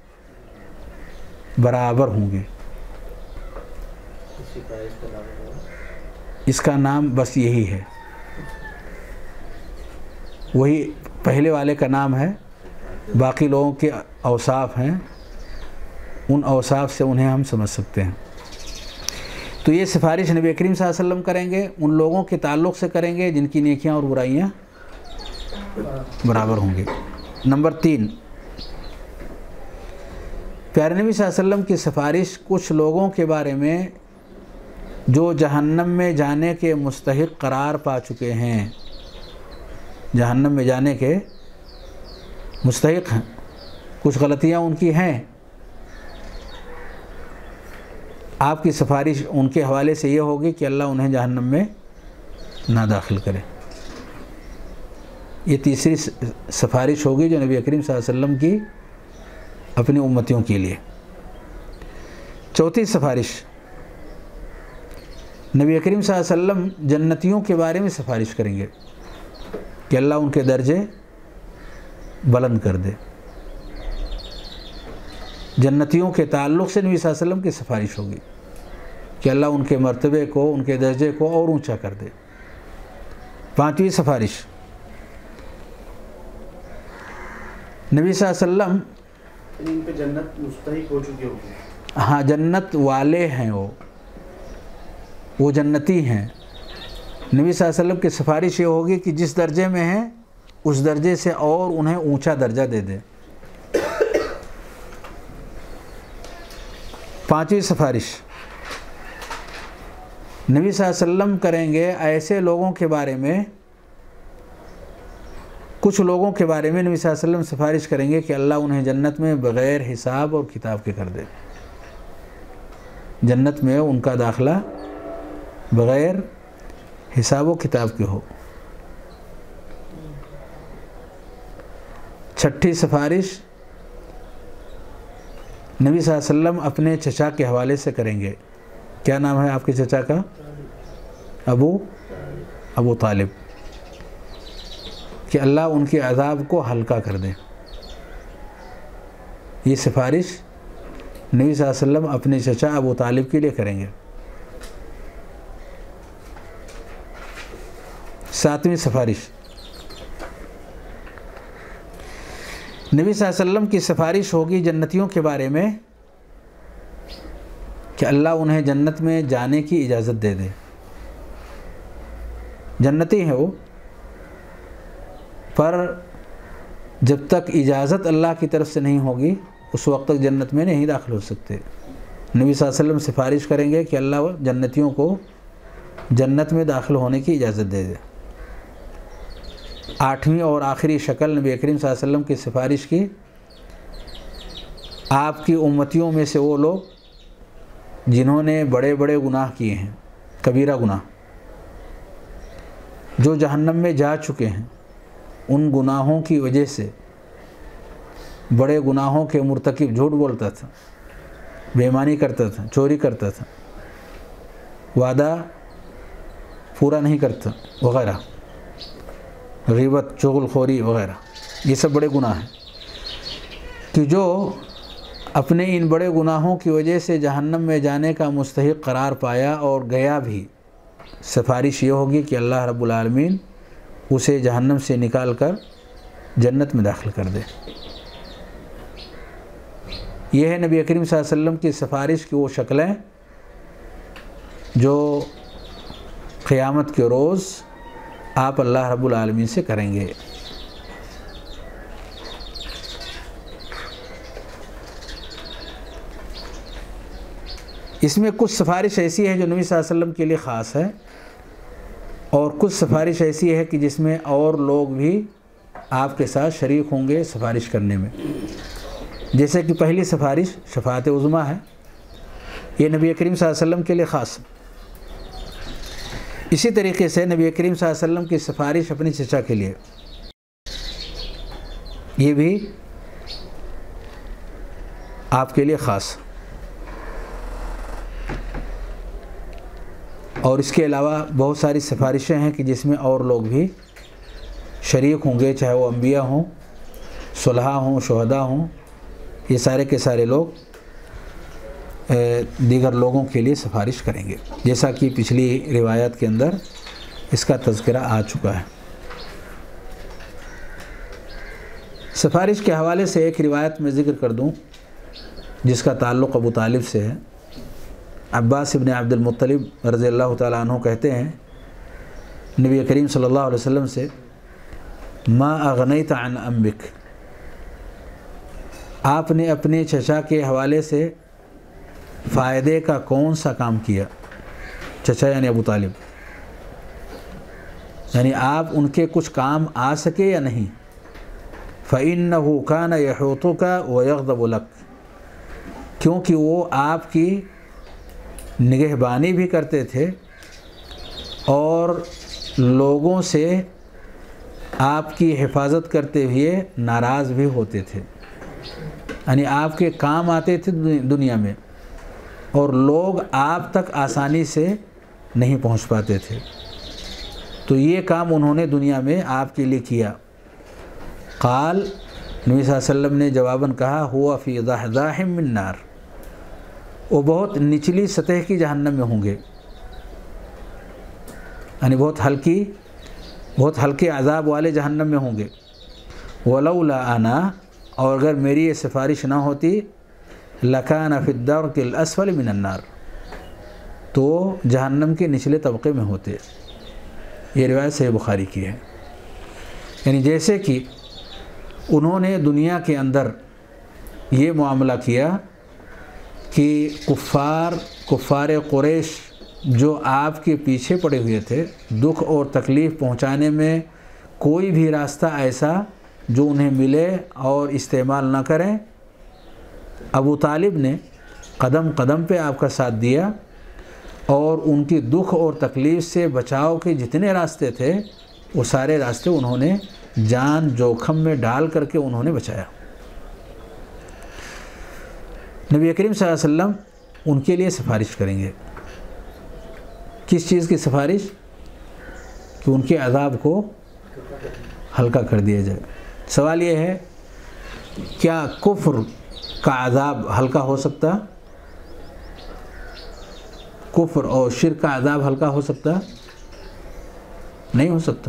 برابر ہوں گی. اس کا نام بس یہی ہے، وہی پہلے والے کا نام ہے. باقی لوگوں کے اوصاف ہیں، ان اوصاف سے انہیں ہم سمجھ سکتے ہیں. تو یہ سفارش نبی کریم صلی اللہ علیہ وسلم کریں گے، ان لوگوں کے تعلق سے کریں گے جن کی نیکیاں اور برائیاں برابر ہوں گی. نمبر تین، پیارے نبی صلی اللہ علیہ وسلم کی سفارش کچھ لوگوں کے بارے میں جو جہنم میں جانے کے مستحق قرار پا چکے ہیں، جہنم میں جانے کے مستحق ہیں، کچھ غلطیاں ان کی ہیں. آپ کی سفارش ان کے حوالے سے یہ ہوگی کہ اللہ انہیں جہنم میں نہ داخل کرے. یہ تیسری سفارش ہوگی جو نبی کریم صلی اللہ علیہ وسلم کی اپنی امتیوں کے لیے. چوتھی سفارش، نبی کریم صلی اللہ علیہ وسلم جنتیوں کے بارے میں سفارش کریں گے کہ اللہ ان کے درجے بلند کر دے. جنتیوں کے تعلق سے نبی صلی اللہ علیہ وسلم کی سفارش ہوگی کہ اللہ ان کے مرتبے کو، ان کے درجے کو اور اونچا کر دے. پانچویں سفارش، نبی صلی اللہ علیہ وسلم ان پہ جنت مستحق ہو چکی ہوگی. ہاں جنت والے ہیں، وہ وہ جنتی ہیں. نبی صلی اللہ علیہ وسلم کی سفارش یہ ہوگی کہ جس درجے میں ہیں اس درجے سے اور انہیں اونچا درجہ دے دے. پانچویں سفارش، نبی صلی اللہ علیہ وسلم کریں گے ایسے لوگوں کے بارے میں کچھ لوگوں کے بارے میں نبی صلی اللہ علیہ وسلم سفارش کریں گے کہ اللہ انہیں جنت میں بغیر حساب اور کتاب کے کر دے، جنت میں ان کا داخلہ بغیر حساب و کتاب کے ہو۔ چھٹی سفارش نبی صلی اللہ علیہ وسلم اپنے چچا کے حوالے سے کریں گے۔ کیا نام ہے آپ کے چچا کا؟ ابو ابو طالب، کہ اللہ ان کے عذاب کو ہلکا کر دے۔ یہ سفارش نبی صلی اللہ علیہ وسلم اپنے چچا ابو طالب کے لیے کریں گے۔ ساتویں سفارش نبی صلی اللہ علیہ وسلم کی سفارش ہوگی جنتیوں کے بارے میں کہ اللہ انہیں جنت میں جانے کی اجازت دے دے۔ جنتی ہیں وہ، پر جب تک اجازت اللہ کی طرف سے نہیں ہوگی اس وقت تک جنت میں نہیں داخل ہو سکتے۔ نبی صلی اللہ علیہ وسلم سفارش کریں گے کہ اللہ جنتیوں کو جنت میں داخل ہونے کی اجازت دے دے۔ آٹھویں اور آخری شکل نبی کریم صلی اللہ علیہ وسلم کی سفارش کی، آپ کی امتیوں میں سے وہ لوگ جنہوں نے بڑے بڑے گناہ کیے ہیں، کبیرہ گناہ، جو جہنم میں جا چکے ہیں، ان گناہوں کی وجہ سے، بڑے گناہوں کے مرتکب جھوٹ بولتا تھا، بے ایمانی کرتا تھا، چوری کرتا تھا، وعدہ پورا نہیں کرتا وغیرہ، غیبت، چغل خوری وغیرہ، یہ سب بڑے گناہ ہیں، کہ جو اپنے ان بڑے گناہوں کی وجہ سے جہنم میں جانے کا مستحق قرار پایا اور گیا بھی، سفارش یہ ہوگی کہ اللہ رب العالمین اسے جہنم سے نکال کر جنت میں داخل کر دے۔ یہ ہے نبی کریم صلی اللہ علیہ وسلم کی سفارش کی وہ شکلیں جو قیامت کے روز آپ اللہ رب العالمین سے کریں گے۔ اس میں کچھ سفارش ایسی ہے جو نبی صلی اللہ علیہ وسلم کے لیے خاص ہے، اور کچھ سفارش ایسی ہے کہ جس میں اور لوگ بھی آپ کے ساتھ شریک ہوں گے سفارش کرنے میں۔ جیسے کہ پہلی سفارش شفاعت عظمیٰ ہے، یہ نبی کریم صلی اللہ علیہ وسلم کے لیے خاص ہے۔ اسی طریقے سے نبی کریم صلی اللہ علیہ وسلم کی سفارش اپنی چچا کے لیے، یہ بھی آپ کے لیے خاص، اور اس کے علاوہ بہت ساری سفارشیں ہیں کہ جس میں اور لوگ بھی شریک ہوں گے، چاہے وہ انبیاء ہوں، صلحاء ہوں، شہداء ہوں، یہ سارے کے سارے لوگ دیگر لوگوں کے لیے سفارش کریں گے، جیسا کہ پچھلی روایات کے اندر اس کا تذکرہ آ چکا ہے۔ سفارش کے حوالے سے ایک روایت میں ذکر کر دوں جس کا تعلق ابو طالب سے ہے۔ عباس ابن عبد المطلب رضی اللہ تعالیٰ عنہ کہتے ہیں نبی کریم صلی اللہ علیہ وسلم سے، ما اغنیت عن امک، آپ نے اپنے چچا کے حوالے سے فائدے کا کون سا کام کیا؟ چچا یعنی ابو طالب، یعنی آپ ان کے کچھ کام آ سکے یا نہیں؟ فَإِنَّهُ كَانَ يَحُوطُكَ وَيَغْضَبُ لَكَ، کیونکہ وہ آپ کی نگہبانی بھی کرتے تھے اور لوگوں سے آپ کی حفاظت کرتے ہوئے ناراض بھی ہوتے تھے، یعنی آپ کے کام آتے تھے دنیا میں اور لوگ آپ تک آسانی سے نہیں پہنچ پاتے تھے، تو یہ کام انہوں نے دنیا میں آپ کے لیے کیا۔ قال، نبی صلی اللہ علیہ وسلم نے جواباً کہا، ہوا فی ضحضاح من نار، وہ بہت نچلی سطح کی جہنم میں ہوں گے، یعنی بہت ہلکی بہت ہلکے عذاب والے جہنم میں ہوں گے۔ ولولا انا، اور اگر میری یہ سفارش نہ ہوتی، لکان فی الدرک الاسفل من النار، تو جہنم کے نچلے طبقے میں ہوتے۔ یہ روایت صحیح بخاری کی ہے۔ یعنی جیسے کہ انہوں نے دنیا کے اندر یہ معاملہ کیا کہ کفار کفار قریش جو آپ کے پیچھے پڑے ہوئے تھے، دکھ اور تکلیف پہنچانے میں کوئی بھی راستہ ایسا جو انہیں ملے اور استعمال نہ کریں۔ ابو طالب نے قدم قدم پہ آپ کا ساتھ دیا اور ان کی دکھ اور تکلیف سے بچاؤ کے جتنے راستے تھے وہ سارے راستے انہوں نے جان جوخم میں ڈال کر کے انہوں نے بچایا۔ نبی کریم صلی اللہ علیہ وسلم ان کے لیے سفارش کریں گے۔ کس چیز کی سفارش؟ کہ ان کے عذاب کو ہلکا کر دیا جائے۔ سوال یہ ہے کیا کفر کا عذاب ہلکا ہو سکتا؟ کفر اور شرک کا عذاب ہلکا ہو سکتا؟ نہیں ہو سکتا۔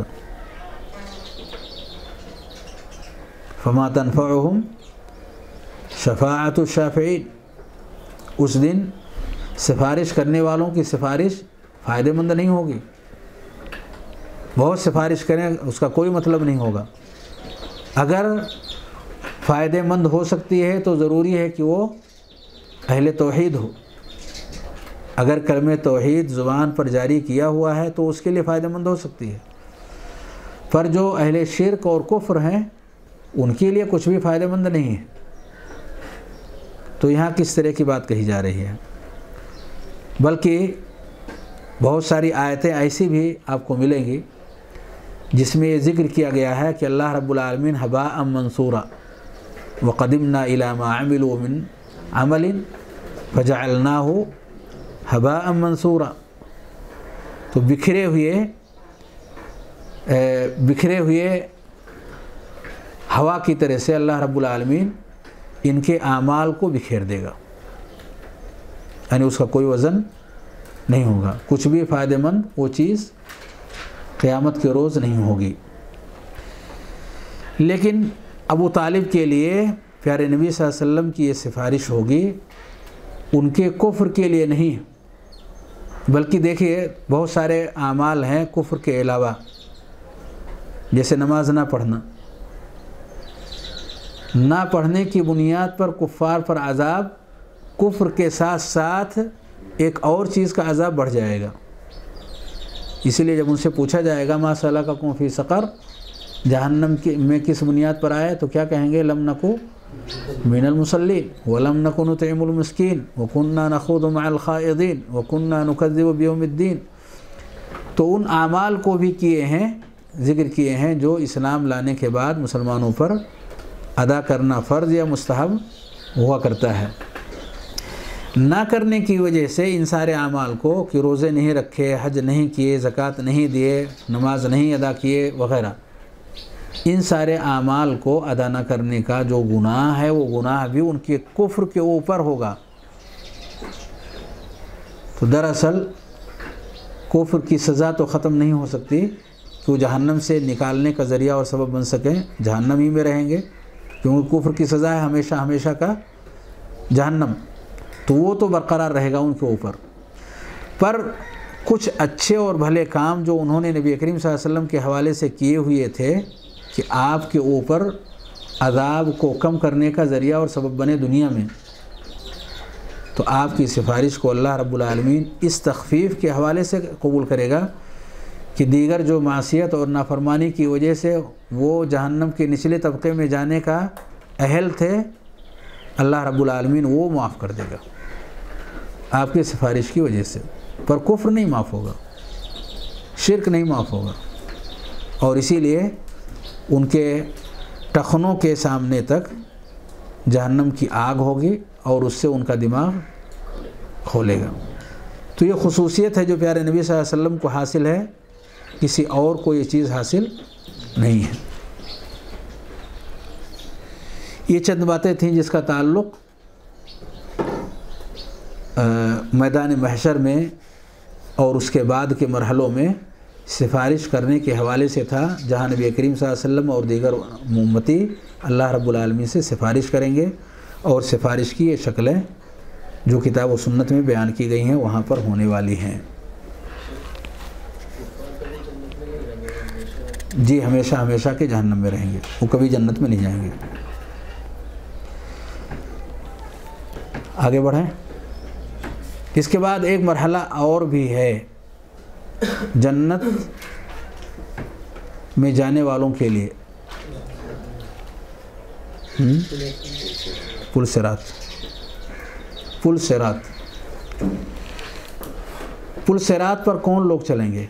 فما تنفعهم شفاعت الشافعین، اس دن سفارش کرنے والوں کی سفارش فائدہ مند نہیں ہوگی۔ بہت سفارش کریں اس کا کوئی مطلب نہیں ہوگا۔ اگر فائدہ مند ہو سکتی ہے تو ضروری ہے کہ وہ اہل توحید ہو۔ اگر کلمہ توحید زبان پر جاری کیا ہوا ہے تو اس کے لیے فائدہ مند ہو سکتی ہے، پر جو اہل شرک اور کفر ہیں ان کے لیے کچھ بھی فائدہ مند نہیں ہے۔ تو یہاں کس طرح کی بات کہی جا رہی ہے؟ بلکہ بہت ساری آیتیں ایسی بھی آپ کو ملیں گی جس میں یہ ذکر کیا گیا ہے کہ اللہ رب العالمین حباء منصورا وقدمنا الی ما عملوا من عمل فجعلناہ حباء منصورا، تو بکھرے ہوئے بکھرے ہوئے ہوا کی طرح سے اللہ رب العالمین ان کے اعمال کو بکھیر دے گا، یعنی اس کا کوئی وزن نہیں ہوگا، کچھ بھی فائدہ مند وہ چیز قیامت کے روز نہیں ہوگی۔ لیکن ابو طالب کے لیے پیارے نبی صلی اللہ علیہ وسلم کی یہ سفارش ہوگی، ان کے کفر کے لیے نہیں، بلکہ دیکھیے بہت سارے اعمال ہیں کفر کے علاوہ، جیسے نماز نہ پڑھنا، نہ پڑھنے کی بنیاد پر کفار پر عذاب، کفر کے ساتھ ساتھ ایک اور چیز کا عذاب بڑھ جائے گا۔ اسی لیے جب ان سے پوچھا جائے گا ما سلککم فی سقر، جہنم میں کس بنیاد پر آئے، تو کیا کہیں گے؟ لم نکو من المصلین ولم نکو نطعم المسکین وکننا نخوض مع الخائضین وکننا نکذب بیوم الدین۔ تو ان اعمال کو بھی کیے ہیں، ذکر کیے ہیں جو اسلام لانے کے بعد مسلمانوں پر ادا کرنا فرض یا مستحب ہوا کرتا ہے۔ نہ کرنے کی وجہ سے ان سارے اعمال کو کہ روزے نہیں رکھے، حج نہیں کیے، زکوٰۃ نہیں دیے، نماز نہیں ادا کیے وغیرہ، ان سارے اعمال کو ادا نہ کرنے کا جو گناہ ہے وہ گناہ بھی ان کے کفر کے اوپر ہوگا۔ تو دراصل کفر کی سزا تو ختم نہیں ہو سکتی کہ وہ جہنم سے نکالنے کا ذریعہ اور سبب بن سکیں، جہنم ہی میں رہیں گے، کیونکہ کفر کی سزا ہے ہمیشہ ہمیشہ کا جہنم، تو وہ تو برقرار رہے گا ان کے اوپر۔ پر کچھ اچھے اور بھلے کام جو انہوں نے نبی کریم صلی اللہ علیہ وسلم کے حوالے سے کیے ہوئے تھے کہ آپ کے اوپر عذاب کو کم کرنے کا ذریعہ اور سبب بنے دنیا میں، تو آپ کی سفارش کو اللہ رب العالمین اس تخفیف کے حوالے سے قبول کرے گا کہ دیگر جو معصیت اور نافرمانی کی وجہ سے وہ جہنم کے نچلے طبقے میں جانے کا اہل تھے، اللہ رب العالمین وہ معاف کر دے گا آپ کی سفارش کی وجہ سے۔ پر کفر نہیں معاف ہوگا، شرک نہیں معاف ہوگا، اور اسی لیے ان کے ٹخنوں کے سامنے تک جہنم کی آگ ہوگی اور اس سے ان کا دماغ کھولے گا۔ تو یہ خصوصیت ہے جو پیارے نبی صلی اللہ علیہ وسلم کو حاصل ہے، کسی اور کو یہ چیز حاصل نہیں ہے۔ یہ چند باتیں تھیں جس کا تعلق میدان محشر میں اور اس کے بعد کے مرحلوں میں سفارش کرنے کے حوالے سے تھا، جہاں نبی کریم صلی اللہ علیہ وسلم اور دیگر امتی اللہ رب العالمین سے سفارش کریں گے، اور سفارش کی یہ شکلیں جو کتاب و سنت میں بیان کی گئی ہیں وہاں پر ہونے والی ہیں۔ جی ہمیشہ ہمیشہ کے جہنم میں رہیں گے، وہ کبھی جنت میں نہیں جائیں گے۔ آگے بڑھیں۔ اس کے بعد ایک مرحلہ اور بھی ہے، جنت میں جانے والوں کے لیے پل صراط پل صراط پل صراط پر کون لوگ چلیں گے؟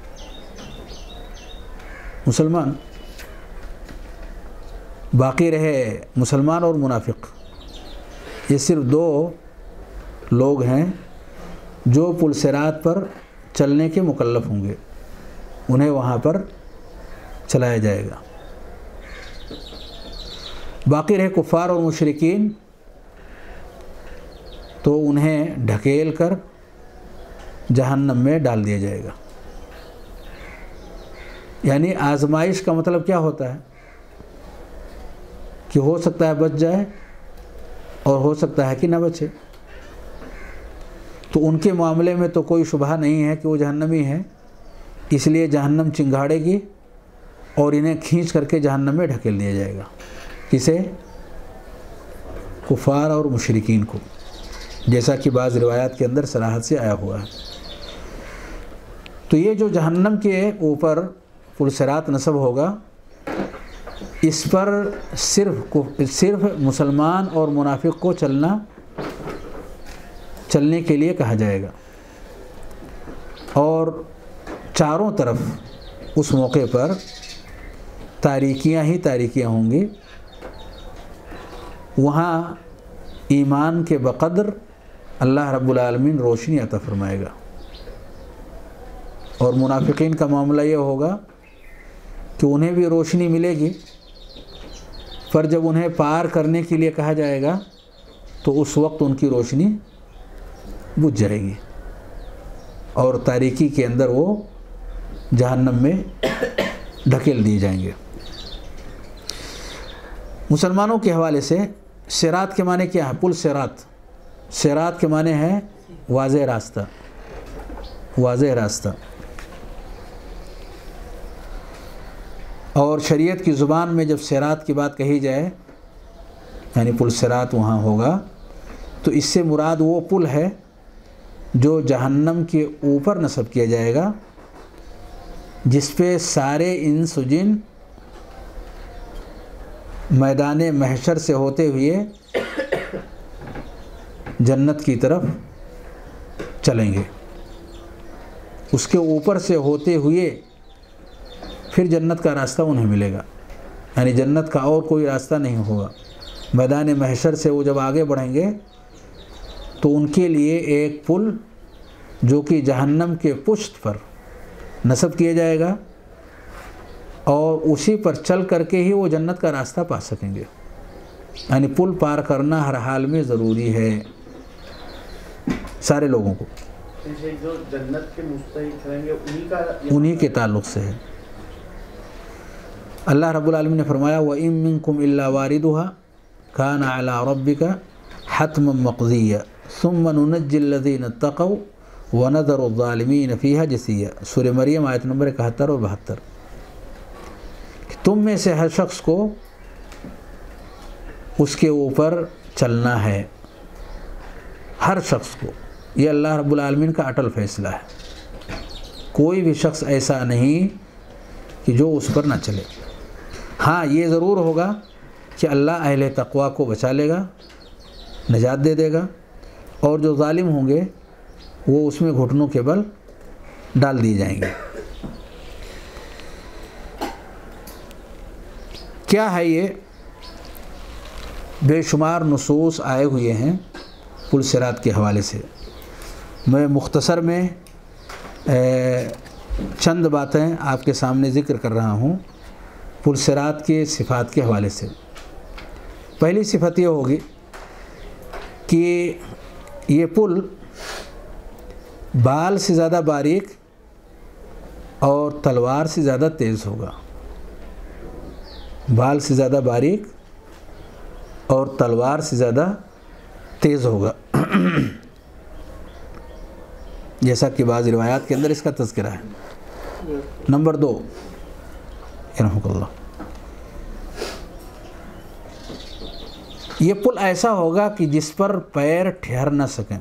مسلمان، باقی رہے مسلمان اور منافق، یہ صرف دو لوگ ہیں جو پل صراط پر چلنے کے مکلف ہوں گے، انہیں وہاں پر چلایا جائے گا۔ باقی رہے کفار اور مشرکین، تو انہیں ڈھکیل کر جہنم میں ڈال دیا جائے گا۔ یعنی آزمائش کا مطلب کیا ہوتا ہے کہ ہو سکتا ہے بچ جائے اور ہو سکتا ہے کہ نہ بچے۔ تو ان کے معاملے میں تو کوئی شبہ نہیں ہے کہ وہ جہنمی ہیں، اس لیے جہنم چنگاڑے گی اور انہیں کھینچ کر کے جہنم میں ڈھکیل دیا جائے گا۔ کسے؟ کفار اور مشرکین کو، جیسا کہ بعض روایات کے اندر صراحت سے آیا ہوا ہے۔ تو یہ جو جہنم کے اوپر پل صراط نصب ہوگا، اس پر صرف صرف مسلمان اور منافق کو چلنا چلنے کے لیے کہا جائے گا، اور چاروں طرف اس موقع پر تاریکیاں ہی تاریکیاں ہوں گی۔ وہاں ایمان کے بقدر اللہ رب العالمین روشنی عطا فرمائے گا، اور منافقین کا معاملہ یہ ہوگا کہ انہیں بھی روشنی ملے گی، پر جب انہیں پار کرنے کے لیے کہا جائے گا تو اس وقت ان کی روشنی بجھ جائے گی اور تاریکی کے اندر وہ جہنم میں ڈھکیل دیے جائیں گے۔ مسلمانوں کے حوالے سے صراط کے معنی کیا ہے؟ پل صراط، صراط کے معنی ہے واضح راستہ، واضح راستہ۔ اور شریعت کی زبان میں جب صراط کی بات کہی جائے، یعنی پل صراط وہاں ہوگا، تو اس سے مراد وہ پل ہے جو جہنم کے اوپر نصب کیا جائے گا، جس پہ سارے انس و جن میدان محشر سے ہوتے ہوئے جنت کی طرف چلیں گے۔ اس کے اوپر سے ہوتے ہوئے پھر جنت کا راستہ انہیں ملے گا، یعنی جنت کا اور کوئی راستہ نہیں ہوگا۔ میدان محشر سے وہ جب آگے بڑھیں گے تو ان کے لیے ایک پل جو کہ جہنم کے پشت پر نصب کیا جائے گا، اور اسی پر چل کر کے ہی وہ جنت کا راستہ پا سکیں گے۔ یعنی پل پار کرنا ہر حال میں ضروری ہے سارے لوگوں کو۔ جو جنت کے مستحق ہیں گے انہی کا انہی کے تعلق سے ہے۔ اللہ رب العالمین نے فرمایا وَإِن مِّنكُمْ إِلَّا وَارِدُهَا كَانَ عَلَىٰ رَبِّكَ حَتْمًا مَّقْضِيًّا ثُمَّ نُنَجِّي الَّذِينَ اتَّقَوْا وَنَذَرُ الظَّالِمِينَ فِيهَا جِثِيًّا۔ سورہ مریم آیت نمبر اکہتر اور بہتر۔ تم میں سے ہر شخص کو اس کے اوپر چلنا ہے، ہر شخص کو۔ یہ اللہ رب العالمین کا اٹل فیصلہ ہے، کوئی بھی شخص ایسا نہیں کہ جو اس پر نہ چلے۔ ہاں یہ ضرور ہوگا کہ اللہ اہل تقوی کو بچا لے گا، نجات دے دے گا، اور جو ظالم ہوں گے وہ اس میں گھٹنوں کے بل ڈال دیے جائیں گے۔ کیا ہے یہ؟ بے شمار نصوص آئے ہوئے ہیں پل صراط کے حوالے سے۔ میں مختصر میں چند باتیں آپ کے سامنے ذکر کر رہا ہوں پل صراط کے صفات کے حوالے سے۔ پہلی صفت یہ ہوگی کہ یہ پل بال سے زیادہ باریک اور تلوار سے زیادہ تیز ہوگا، بال سے زیادہ باریک اور تلوار سے زیادہ تیز ہوگا، جیسا کہ بعض روایات کے اندر اس کا تذکرہ ہے۔ نمبر دو، رحمک اللہ، یہ پل ایسا ہوگا کہ جس پر پیر ٹھہر نہ سکیں،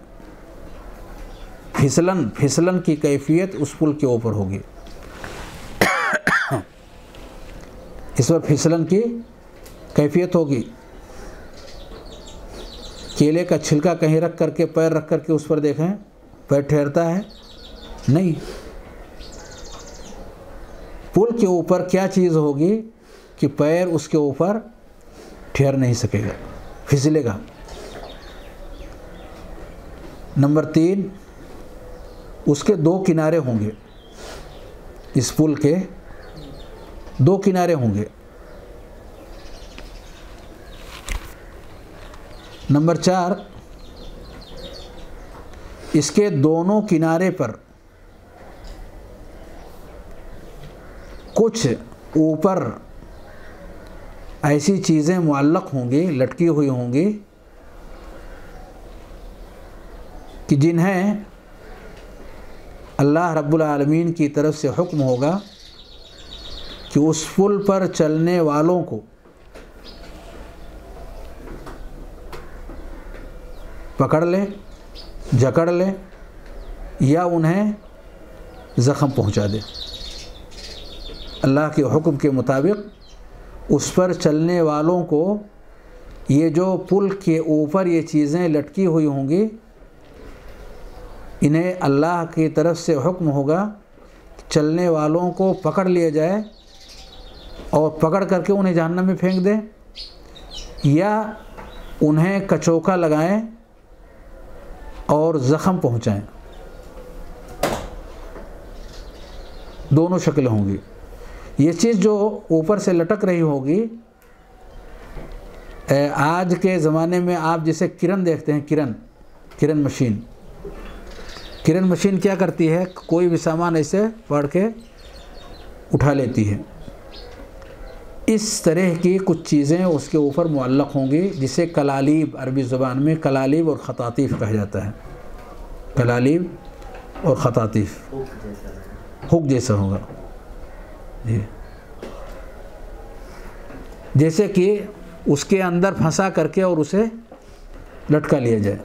پھسلن پھسلن کی کیفیت اس پل کے اوپر ہوگی۔ اس پر پھسلن کی کیفیت ہوگی. کیلے کا چھلکا کہیں رکھ کر کے پیر رکھ کر کے اس پر دیکھیں پیر ٹھہرتا ہے؟ نہیں. پل کے اوپر کیا چیز ہوگی کہ پیر اس کے اوپر ٹھہر نہیں سکے گا، پھسلے گا. نمبر تین، اس کے دو کنارے ہوں گے، اس پل کے دو کنارے ہوں گے. نمبر چار، اس کے دونوں کنارے پر کچھ اوپر ایسی چیزیں معلق ہوں گی، لٹکی ہوئی ہوں گی کہ جنہیں اللہ رب العالمین کی طرف سے حکم ہوگا کہ اس پل پر چلنے والوں کو پکڑ لے، جکڑ لے یا انہیں زخم پہنچا دے. اللہ کے حکم کے مطابق اس پر چلنے والوں کو یہ جو پل کے اوپر یہ چیزیں لٹکی ہوئی ہوں گی، انہیں اللہ کی طرف سے حکم ہوگا چلنے والوں کو پکڑ لیا جائے اور پکڑ کر کے انہیں جہنم میں پھینک دیں، یا انہیں کچوکا لگائیں اور زخم پہنچائیں. دونوں شکلیں ہوں گی. یہ چیز جو اوپر سے لٹک رہی ہوگی، آج کے زمانے میں آپ جسے کرن دیکھتے ہیں، کرن کرن مشین کرن مشین کیا کرتی ہے؟ کوئی بھی سامان ایسے پڑھ کے اٹھا لیتی ہے. اس طرح کی کچھ چیزیں اس کے اوپر معلق ہوں گی، جسے کلالیب، عربی زبان میں کلالیب اور خطاطیف کہا جاتا ہے. کلالیب اور خطاطیف ہک جیسا ہوگا جی، جیسے کہ اس کے اندر پھنسا کر کے اور اسے لٹکا لیا جائے.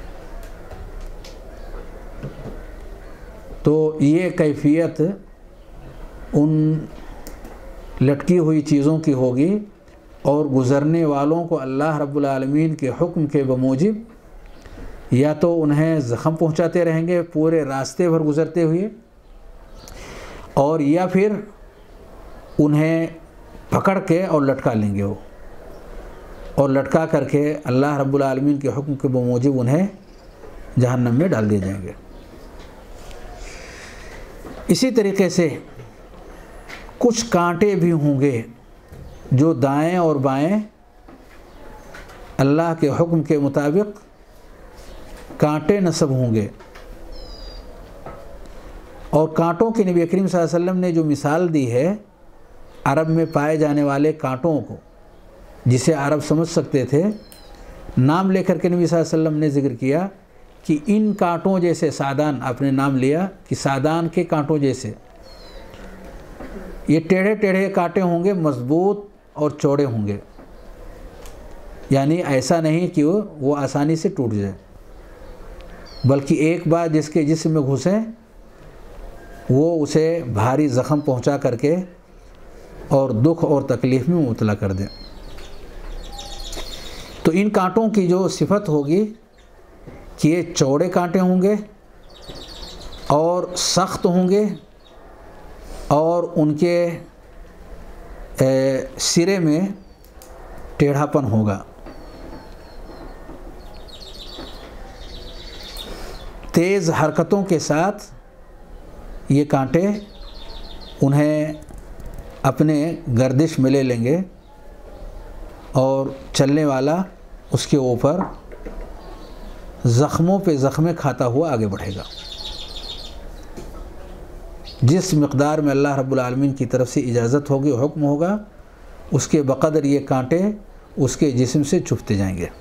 تو یہ کیفیت ان لٹکی ہوئی چیزوں کی ہوگی، اور گزرنے والوں کو اللہ رب العالمین کے حکم کے بموجب یا تو انہیں زخم پہنچاتے رہیں گے پورے راستے بھر گزرتے ہوئے، اور یا پھر انہیں پکڑ کے اور لٹکا لیں گے وہ، اور لٹکا کر کے اللہ رب العالمین کے حکم کے بموجب انہیں جہنم میں ڈال دیے جائیں گے. اسی طریقے سے کچھ کانٹے بھی ہوں گے جو دائیں اور بائیں اللہ کے حکم کے مطابق کانٹے نصب ہوں گے. اور کانٹوں کی نبی کریم صلی اللہ علیہ وسلم نے جو مثال دی ہے عرب میں پائے جانے والے کانٹوں کو، جسے عرب سمجھ سکتے تھے، نام لے کر کے نبی صلی اللہ علیہ وسلم نے ذکر کیا کہ ان کانٹوں جیسے سعدان، آپ نے نام لیا کہ سعدان کے کانٹوں جیسے، یہ ٹیڑھے ٹیڑھے کانٹے ہوں گے، مضبوط اور چوڑے ہوں گے، یعنی ایسا نہیں کہ وہ آسانی سے ٹوٹ جائے، بلکہ ایک بار جس کے جسم میں گھسے وہ اسے بھاری زخم پہنچا کر کے اور دکھ اور تکلیف میں مبتلا کر دیں. تو ان کانٹوں کی جو صفت ہوگی کہ یہ چوڑے کانٹے ہوں گے اور سخت ہوں گے، اور ان کے سرے میں ٹیڑھا پن ہوگا. تیز حرکتوں کے ساتھ یہ کانٹے انہیں اپنے گردش میں لے لیں گے، اور چلنے والا اس کے اوپر زخموں پہ زخمیں کھاتا ہوا آگے بڑھے گا. جس مقدار میں اللہ رب العالمین کی طرف سے اجازت ہوگی، حکم ہوگا، اس کے بقدر یہ کانٹے اس کے جسم سے چھپتے جائیں گے.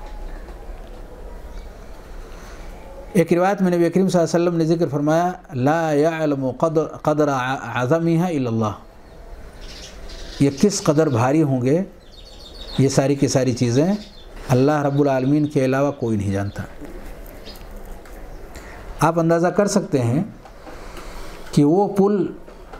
ایک روایت میں نبی کریم صلی اللہ علیہ وسلم نے ذکر فرمایا، لا يعلم قدر قدر عظمها الا اللہ. یہ کس قدر بھاری ہوں گے یہ ساری کی ساری چیزیں، اللہ رب العالمین کے علاوہ کوئی نہیں جانتا. آپ اندازہ کر سکتے ہیں کہ وہ پل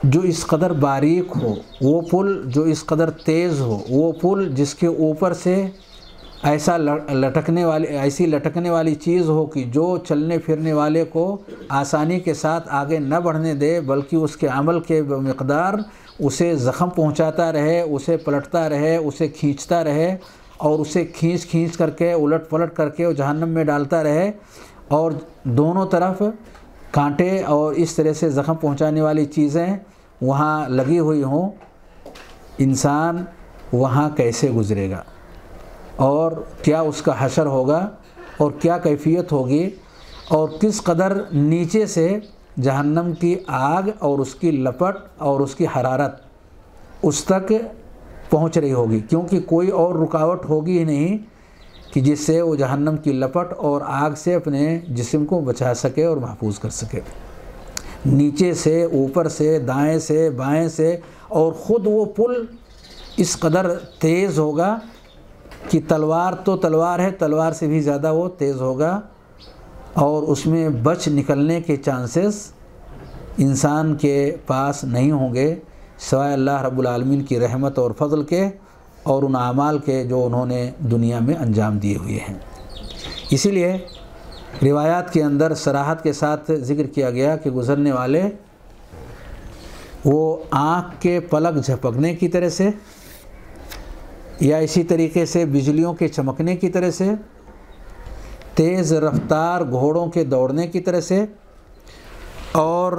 جو اس قدر باریک ہو، وہ پل جو اس قدر تیز ہو، وہ پل جس کے اوپر سے ایسا لٹکنے والی ایسی لٹکنے والی چیز ہو کہ جو چلنے پھرنے والے کو آسانی کے ساتھ آگے نہ بڑھنے دے، بلکہ اس کے عمل کے مقدار اسے زخم پہنچاتا رہے، اسے پلٹتا رہے، اسے کھینچتا رہے، اور اسے کھینچ کھینچ کر کے الٹ پلٹ کر کے جہنم میں ڈالتا رہے، اور دونوں طرف کانٹے اور اس طرح سے زخم پہنچانے والی چیزیں وہاں لگی ہوئی ہوں، انسان وہاں کیسے گزرے گا، اور کیا اس کا حشر ہوگا، اور کیا کیفیت ہوگی، اور کس قدر نیچے سے جہنم کی آگ اور اس کی لپٹ اور اس کی حرارت اس تک پہنچ رہی ہوگی، کیونکہ کوئی اور رکاوٹ ہوگی ہی نہیں کہ جس سے وہ جہنم کی لپٹ اور آگ سے اپنے جسم کو بچا سکے اور محفوظ کر سکے۔ نیچے سے، اوپر سے، دائیں سے، بائیں سے، اور خود وہ پل اس قدر تیز ہوگا کہ تلوار تو تلوار ہے، تلوار سے بھی زیادہ وہ تیز ہوگا، اور اس میں بچ نکلنے کے چانسز انسان کے پاس نہیں ہوں گے سوائے اللہ رب العالمین کی رحمت اور فضل کے اور ان اعمال کے جو انہوں نے دنیا میں انجام دیے ہوئے ہیں۔ اسی لیے روایات کے اندر صراحت کے ساتھ ذکر کیا گیا کہ گزرنے والے وہ آنکھ کے پلک جھپکنے کی طرح سے، یا اسی طریقے سے بجلیوں کے چمکنے کی طرح سے، تیز رفتار گھوڑوں کے دوڑنے کی طرح سے، اور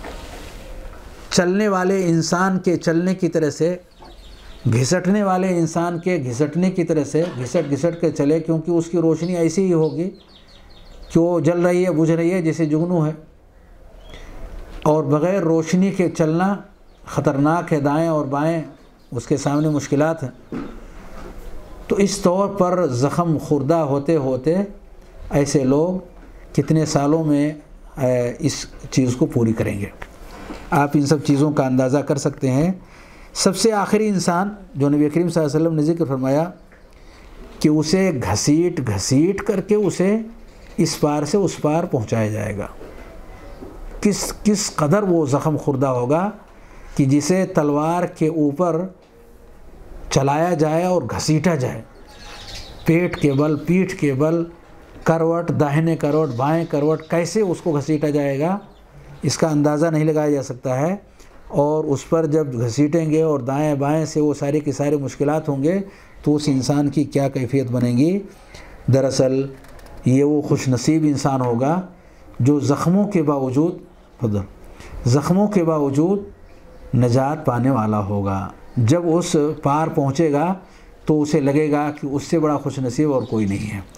چلنے والے انسان کے چلنے کی طرح سے، گھسٹنے والے انسان کے گھسٹنے کی طرح سے گھسٹ گھسٹ کے چلے، کیونکہ اس کی روشنی ایسی ہی ہوگی کہ وہ جل رہی ہے، بجھ رہی ہے جیسے جگنو ہے، اور بغیر روشنی کے چلنا خطرناک ہے، دائیں اور بائیں اس کے سامنے مشکلات ہیں۔ تو اس طور پر زخم خوردہ ہوتے ہوتے ایسے لوگ کتنے سالوں میں اس چیز کو پوری کریں گے، آپ ان سب چیزوں کا اندازہ کر سکتے ہیں۔ سب سے آخری انسان جو نبی کریم صلی اللہ علیہ وسلم نے ذکر فرمایا کہ اسے گھسیٹ گھسیٹ کر کے اسے اس پار سے اس پار پہنچایا جائے گا، کس کس قدر وہ زخم خوردہ ہوگا کہ جسے تلوار کے اوپر چلایا جائے اور گھسیٹا جائے، پیٹ کے بل، پیٹھ کے بل، کروٹ، داہنے کروٹ، بائیں کروٹ، کیسے اس کو گھسیٹا جائے گا اس کا اندازہ نہیں لگایا جا سکتا ہے۔ اور اس پر جب گھسیٹیں گے اور دائیں بائیں سے وہ سارے کی سارے مشکلات ہوں گے تو اس انسان کی کیا کیفیت بنے گی۔ دراصل یہ وہ خوش نصیب انسان ہوگا جو زخموں کے باوجود فضل زخموں کے باوجود نجات پانے والا ہوگا۔ جب اس پار پہنچے گا تو اسے لگے گا کہ اس سے بڑا خوش نصیب اور کوئی نہیں ہے۔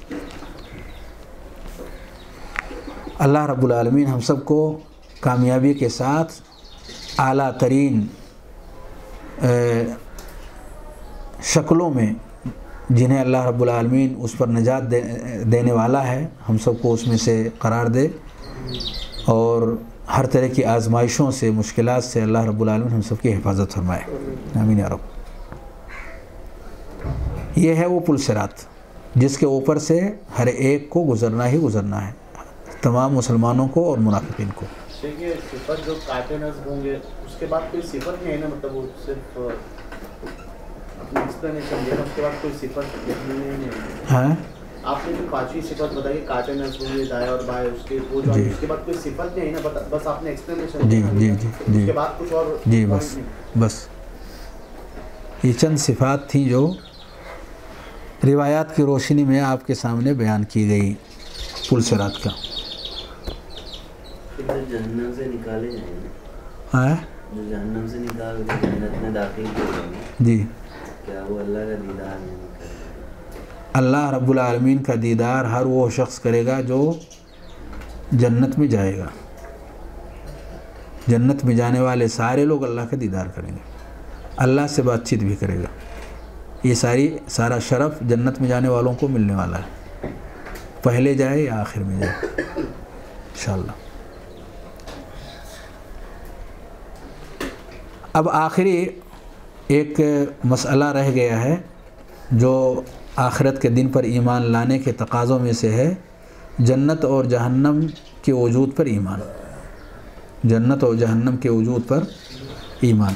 اللہ رب العالمین ہم سب کو کامیابی کے ساتھ اعلیٰ ترین شکلوں میں جنہیں اللہ رب العالمین اس پر نجات دے دینے والا ہے، ہم سب کو اس میں سے قرار دے، اور ہر طرح کی آزمائشوں سے، مشکلات سے اللہ رب العالمین ہم سب کی حفاظت فرمائے، آمین یا رب۔ یہ ہے وہ پل صراط جس کے اوپر سے ہر ایک کو گزرنا ہی گزرنا ہے، تمام مسلمانوں کو اور منافقین کو۔ دیکھیے صفت جو کاٹے نصب ہوں گے اس کے بعد کوئی صفت نہیں ہے نا، مطلب وہ صرف اپنی ایکسپلینیشن دے رہا، اس کے بعد کوئی صفت نہیں ہے۔ ہاں آپ نے جو پانچویں صفت بتائی کاٹے نصب ہوں گے دائیں اور بائیں، اس کے وہ جو اس کے بعد کوئی صفت نہیں ہے نا، بس آپ نے ایکسپلینیشن جی جی جی جی اس کے بعد کچھ اور جی بس بس یہ چند صفات تھیں جو روایات کی روشنی میں آپ کے سامنے بیان کی گئی پل صراط کا۔ جہنم سے نکالے جائیں گے، ہاں جو جہنم سے نکال کے جنت میں داخل کیے جائیں گے، جی، کیا وہ اللہ کا دیدار نہیں کرے گا؟ اللہ رب العالمین کا دیدار ہر وہ شخص کرے گا جو جنت میں جائے گا۔ جنت میں جانے والے سارے لوگ اللہ کا دیدار کریں گے، اللہ سے بات چیت بھی کرے گا۔ یہ ساری سارا شرف جنت میں جانے والوں کو ملنے والا ہے، پہلے جائے یا آخر میں جائے انشاءاللہ۔ اب آخری ایک مسئلہ رہ گیا ہے جو آخرت کے دن پر ایمان لانے کے تقاضوں میں سے ہے، جنت اور جہنم کے وجود پر ایمان، جنت اور جہنم کے وجود پر ایمان۔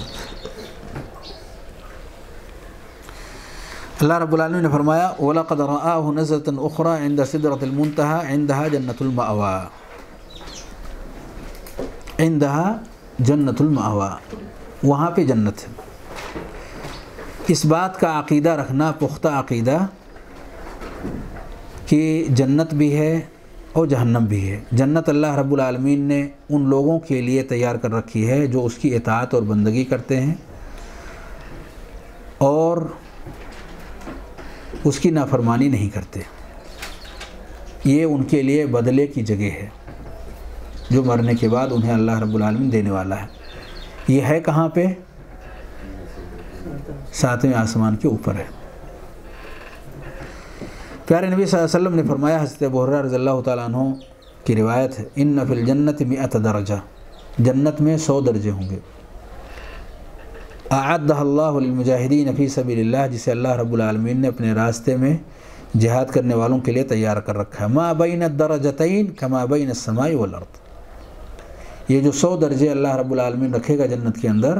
اللہ رب العالمین نے فرمایا وَلَقَدْ رَآهُ نَزْلَةً أُخْرَى عِنْدَ سِدْرَةِ الْمُنْتَهَى عِنْدَهَا جَنَّةُ الْمَأْوَى، عِنْدَهَا جَنَّةُ الْمَأْوَى، وہاں پہ جنت ہے۔ اس بات کا عقیدہ رکھنا، پختہ عقیدہ، کہ جنت بھی ہے اور جہنم بھی ہے۔ جنت اللہ رب العالمین نے ان لوگوں کے لیے تیار کر رکھی ہے جو اس کی اطاعت اور بندگی کرتے ہیں اور اس کی نافرمانی نہیں کرتے۔ یہ ان کے لیے بدلے کی جگہ ہے جو مرنے کے بعد انہیں اللہ رب العالمین دینے والا ہے۔ یہ ہے کہاں پہ؟ ساتویں آسمان کے اوپر ہے۔ پیارے نبی صلی اللہ علیہ وسلم نے فرمایا، حضرت ابو ہریرہ رضی اللہ تعالیٰ عنہ کی روایت ہے، ان فی الجنت مئۃ درجہ، جنت میں سو درجے ہوں گے۔ اعدہ اللہ للمجاہدین فی سبیل اللہ، جسے اللہ رب العالمین نے اپنے راستے میں جہاد کرنے والوں کے لیے تیار کر رکھا ہے۔ ما بین الدرجتین کما بین السماء والارض، یہ جو سو درجے اللہ رب العالمین رکھے گا جنت کے اندر،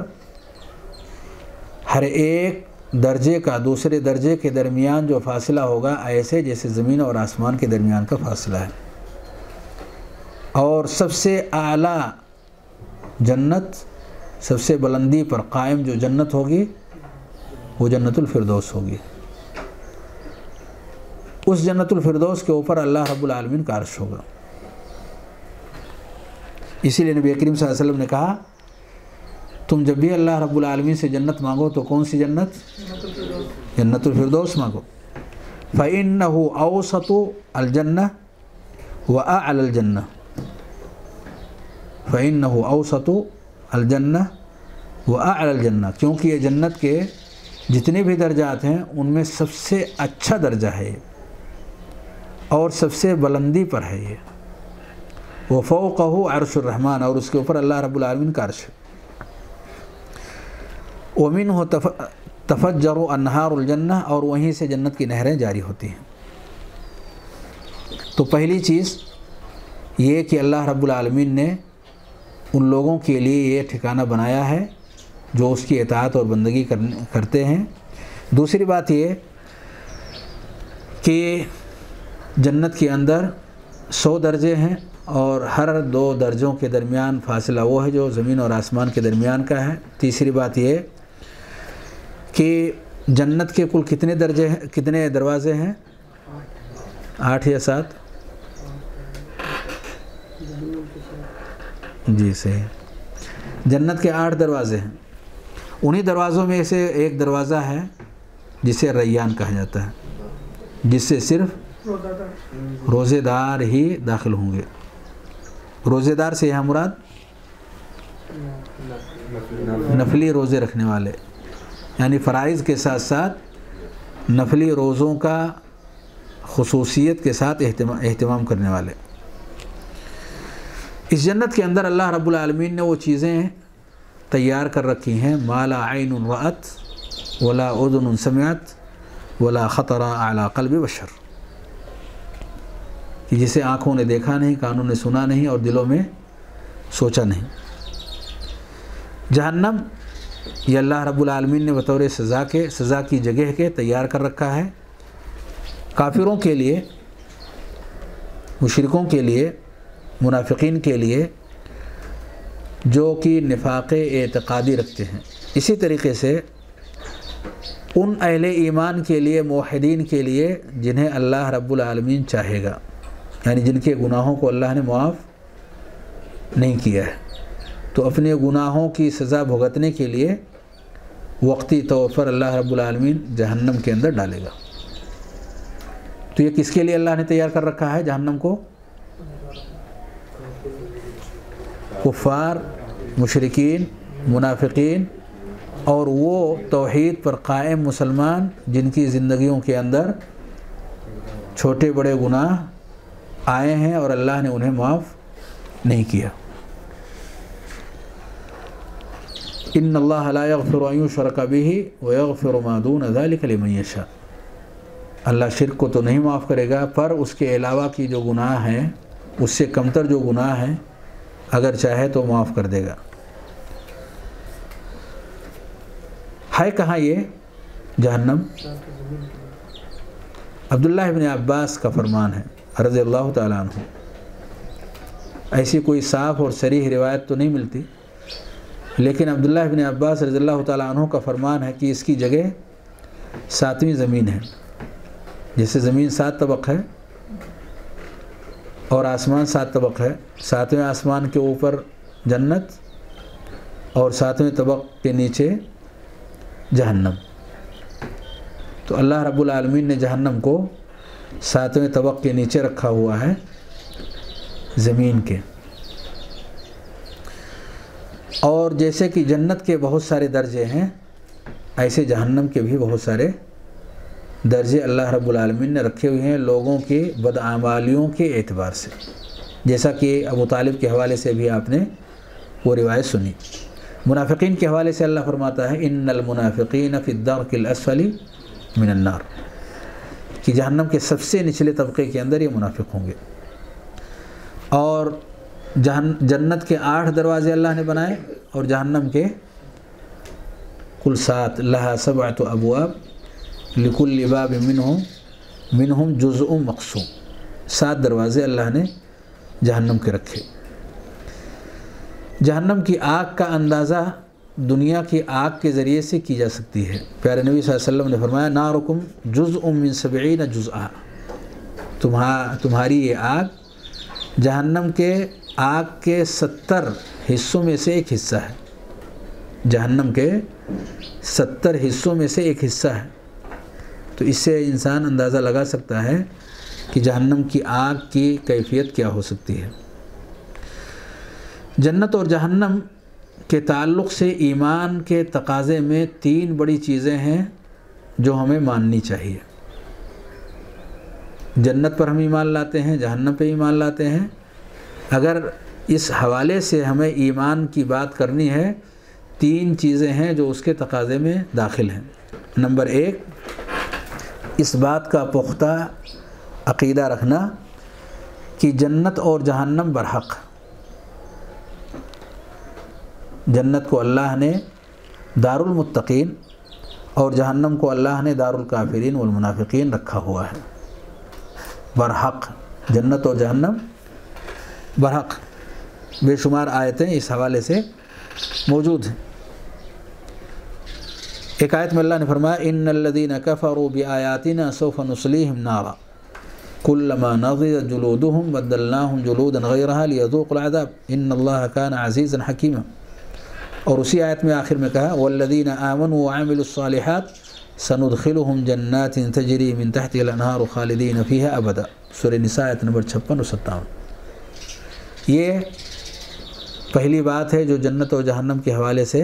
ہر ایک درجے کا دوسرے درجے کے درمیان جو فاصلہ ہوگا ایسے جیسے زمین اور آسمان کے درمیان کا فاصلہ ہے۔ اور سب سے اعلیٰ جنت، سب سے بلندی پر قائم جو جنت ہوگی وہ جنت الفردوس ہوگی۔ اس جنت الفردوس کے اوپر اللہ رب العالمین کا عرش ہوگا۔ اسی لیے نبی کریم صلی اللہ علیہ وسلم نے کہا، تم جب بھی اللہ رب العالمین سے جنت مانگو تو کون سی جنت؟ جنت الفردوس مانگو۔ فَإِنَّهُ أَوْسَطُ الْجَنَّةِ وَأَعْلَى الْجَنَّةِ، فَإِنَّهُ أَوْسَطُ الْجَنَّةِ وَأَعْلَى الْجَنَّةِ، کیونکہ یہ جنت کے جتنے بھی درجات ہیں ان میں سب سے اچھا درجہ ہے اور سب سے بلندی پر ہے یہ۔ وَفَوْقَهُ عَرْشُ الرَّحْمَنِ، اور اس کے اوپر اللہ رب العالمین کا عرش ہے۔ وَمِنْهُ تَفَجَّرُ أَنْهَارُ الْجَنَّةِ، اور وہیں سے جنت کی نہریں جاری ہوتی ہیں۔ تو پہلی چیز یہ کہ اللہ رب العالمین نے ان لوگوں کے لیے یہ ٹھکانہ بنایا ہے جو اس کی اطاعت اور بندگی کرتے ہیں۔ دوسری بات یہ کہ جنت کے اندر سو درجے ہیں اور ہر دو درجوں کے درمیان فاصلہ وہ ہے جو زمین اور آسمان کے درمیان کا ہے۔ تیسری بات یہ کہ جنت کے کل کتنے درجے ہیں، کتنے دروازے ہیں؟ آٹھ یا سات؟ جی صحیح، جنت کے آٹھ دروازے ہیں۔ انہی دروازوں میں سے ایک دروازہ ہے جسے ریان کہا جاتا ہے، جس سے صرف روزے دار ہی داخل ہوں گے۔ روزے دار سے یہاں مراد نفلی روزے رکھنے والے، یعنی فرائض کے ساتھ ساتھ نفلی روزوں کا خصوصیت کے ساتھ اہتمام کرنے والے۔ اس جنت کے اندر اللہ رب العالمین نے وہ چیزیں تیار کر رکھی ہیں، ما لا عین رأت ولا اذن سمعت ولا خطر علی قلب بشر، کہ جسے آنکھوں نے دیکھا نہیں، کانوں نے سنا نہیں اور دلوں میں سوچا نہیں۔ جہنم یہ اللہ رب العالمین نے بطور سزا کے سزا کی جگہ کے تیار کر رکھا ہے، کافروں کے لیے، مشرکوں کے لیے، منافقین کے لیے جو کہ نفاق اعتقادی رکھتے ہیں۔ اسی طریقے سے ان اہل ایمان کے لیے، موحدین کے لیے جنہیں اللہ رب العالمین چاہے گا، یعنی جن کے گناہوں کو اللہ نے معاف نہیں کیا ہے، تو اپنے گناہوں کی سزا بھگتنے کے لیے وقتی طور پر اللہ رب العالمین جہنم کے اندر ڈالے گا۔ تو یہ کس کے لیے اللہ نے تیار کر رکھا ہے جہنم کو؟ کفار، مشرکین، منافقین اور وہ توحید پر قائم مسلمان جن کی زندگیوں کے اندر چھوٹے بڑے گناہ آئے ہیں اور اللہ نے انہیں معاف نہیں کیا۔ ان اللہ لا یغفر ان یشرک بہ ویغفر ما دون ذلک لمن یشاء، اللہ شرک کو تو نہیں معاف کرے گا، پر اس کے علاوہ کی جو گناہ ہیں، اس سے کمتر جو گناہ ہیں، اگر چاہے تو معاف کر دے گا۔ ہے کہاں یہ جہنم؟ عبداللہ ابن عباس کا فرمان ہے رضی اللہ تعالیٰ عنہ. ایسی کوئی صاف اور صریح روایت تو نہیں ملتی، لیکن عبداللہ ابن عباس رضی اللہ تعالیٰ عنہ کا فرمان ہے کہ اس کی جگہ ساتویں زمین ہے. جیسے زمین سات طبق ہے اور آسمان سات طبق ہے، ساتویں آسمان کے اوپر جنت اور ساتویں طبق کے نیچے جہنم. تو اللہ رب العالمین نے جہنم کو ساتویں طبق کے نیچے رکھا ہوا ہے زمین کے. اور جیسے کہ جنت کے بہت سارے درجے ہیں، ایسے جہنم کے بھی بہت سارے درجے اللہ رب العالمین نے رکھے ہوئے ہیں لوگوں کے بدعمالیوں کے اعتبار سے. جیسا کہ ابو طالب کے حوالے سے بھی آپ نے وہ روایت سنی. منافقین کے حوالے سے اللہ فرماتا ہے ان المنافقین فی الدرک الاسفل من النار، کہ جہنم کے سب سے نچلے طبقے کے اندر یہ منافق ہوں گے. اور جہن جنت کے آٹھ دروازے اللہ نے بنائے اور جہنم کے کل سات. لہا سبعۃ ابواب لکل باب منہم منہم جزء مقسوم. سات دروازے اللہ نے جہنم کے رکھے. جہنم کی آگ کا اندازہ دنیا کی آگ کے ذریعے سے کی جا سکتی ہے. پیارے نبی صلی اللہ علیہ وسلم نے فرمایا نارکم جزء من سبعین جزءا، تمہا تمہاری یہ آگ جہنم کے آگ کے ستر حصوں میں سے ایک حصہ ہے. جہنم کے ستر حصوں میں سے ایک حصہ ہے. تو اس سے انسان اندازہ لگا سکتا ہے کہ جہنم کی آگ کی کیفیت کیا ہو سکتی ہے. جنت اور جہنم کے تعلق سے ایمان کے تقاضے میں تین بڑی چیزیں ہیں جو ہمیں ماننی چاہیے. جنت پر ہم ایمان لاتے ہیں، جہنم پہ ایمان لاتے ہیں. اگر اس حوالے سے ہمیں ایمان کی بات کرنی ہے، تین چیزیں ہیں جو اس کے تقاضے میں داخل ہیں. نمبر ایک، اس بات کا پختہ عقیدہ رکھنا کہ جنت اور جہنم برحق. جنت کو اللہ نے دار المتقین اور جہنم کو اللہ نے دار الکافرین والمنافقین رکھا ہوا ہے. برحق، جنت اور جہنم برحق. بے شمار آیتیں اس حوالے سے موجود ہیں. ایک آیت میں اللہ نے فرمایا ان الذین کفروا بآیاتنا سوف نصلیہم نارا کلما نضجت جلودہم بدلناہم جلودا غیرہا لیذوقوا العذاب ان اللہ کان عزیزا حکیما. اور اسی آیت میں آخر میں کہا والذین آمنوا وعملوا الصالحات سندخلہم جنات تجری من تحتها الانہار خالدین فیہا ابدا. سورہ نساء آیت نمبر چھپن اور ستاون. یہ پہلی بات ہے جو جنت اور جہنم کے حوالے سے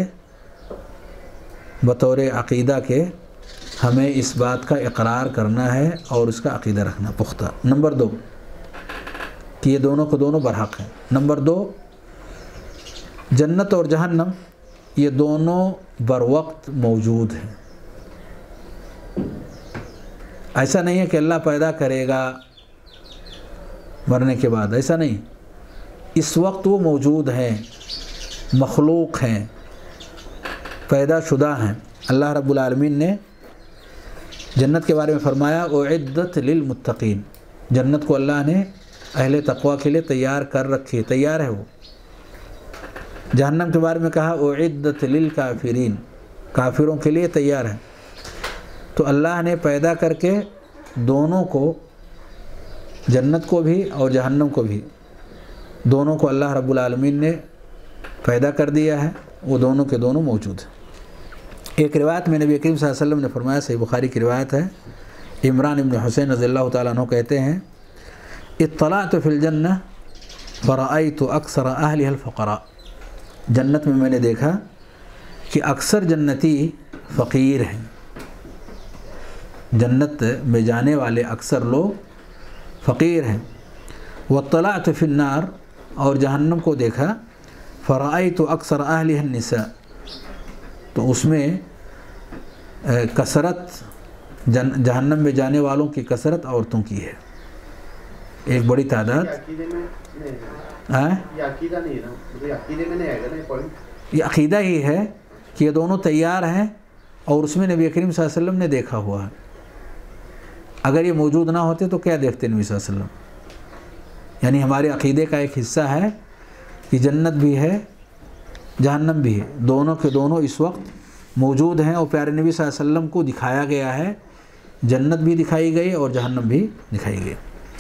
بطور عقیدہ کے ہمیں اس بات کا اقرار کرنا ہے اور اس کا عقیدہ رکھنا پختہ. نمبر دو کہ یہ دونوں کو دونوں برحق ہیں. نمبر دو، جنت اور جہنم یہ دونوں بر وقت موجود ہیں. ایسا نہیں ہے کہ اللہ پیدا کرے گا مرنے کے بعد، ایسا نہیں. اس وقت وہ موجود ہیں، مخلوق ہیں، پیدا شدہ ہیں. اللہ رب العالمین نے جنت کے بارے میں فرمایا اعدت للمتقین. جنت کو اللہ نے اہل تقوی کے لیے تیار کر رکھی، تیار ہے وہ. جہنم کے بارے میں کہا اعدت للکافرین، کافروں کے لیے تیار ہے. تو اللہ نے پیدا کر کے دونوں کو، جنت کو بھی اور جہنم کو بھی، دونوں کو اللہ رب العالمین نے پیدا کر دیا ہے. وہ دونوں کے دونوں موجود ہیں. ایک روایت میں نبی کریم صلی اللہ علیہ وسلم نے فرمایا، صحیح بخاری کی روایت ہے، عمران ابن حسین رضی اللہ تعالیٰ عنہ کہتے ہیں اطلعت فی الجنہ فرأیت اکثر اہلها الفقراء. جنت میں میں نے دیکھا کہ اکثر جنتی فقیر ہیں. جنت میں جانے والے اکثر لوگ فقیر ہیں. واطلعت فی النار، اور جہنم کو دیکھا فرأیت اکثر اہلها النساء، تو اس میں کثرت، جہنم میں جانے والوں کی کثرت عورتوں کی ہے، ایک بڑی تعداد. یہ عقیدہ ہی ہے کہ یہ دونوں تیار ہیں اور اس میں نبی کریم صلی اللہ علیہ وسلم نے دیکھا ہوا ہے. اگر یہ موجود نہ ہوتے تو کیا دیکھتے نبی صلی اللہ علیہ وسلم؟ یعنی ہمارے عقیدے کا ایک حصہ ہے کہ جنت بھی ہے جہنم بھی ہے، دونوں کے دونوں اس وقت موجود ہیں، اور پیارے نبی صلی اللہ علیہ وسلم کو دکھایا گیا ہے. جنت بھی دکھائی گئی اور جہنم بھی دکھائی گئی.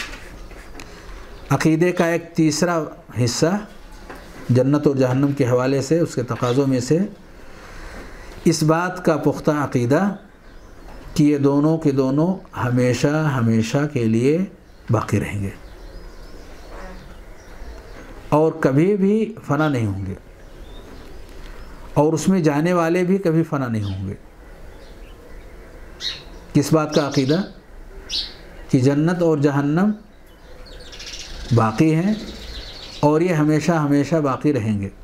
عقیدے کا ایک تیسرا حصہ جنت اور جہنم کے حوالے سے اس کے تقاضوں میں سے اس بات کا پختہ عقیدہ کہ یہ دونوں کے دونوں ہمیشہ ہمیشہ کے لیے باقی رہیں گے اور کبھی بھی فنا نہیں ہوں گے، اور اس میں جانے والے بھی کبھی فنا نہیں ہوں گے. کس بات کا عقیدہ؟ کہ جنت اور جہنم باقی ہیں اور یہ ہمیشہ ہمیشہ باقی رہیں گے،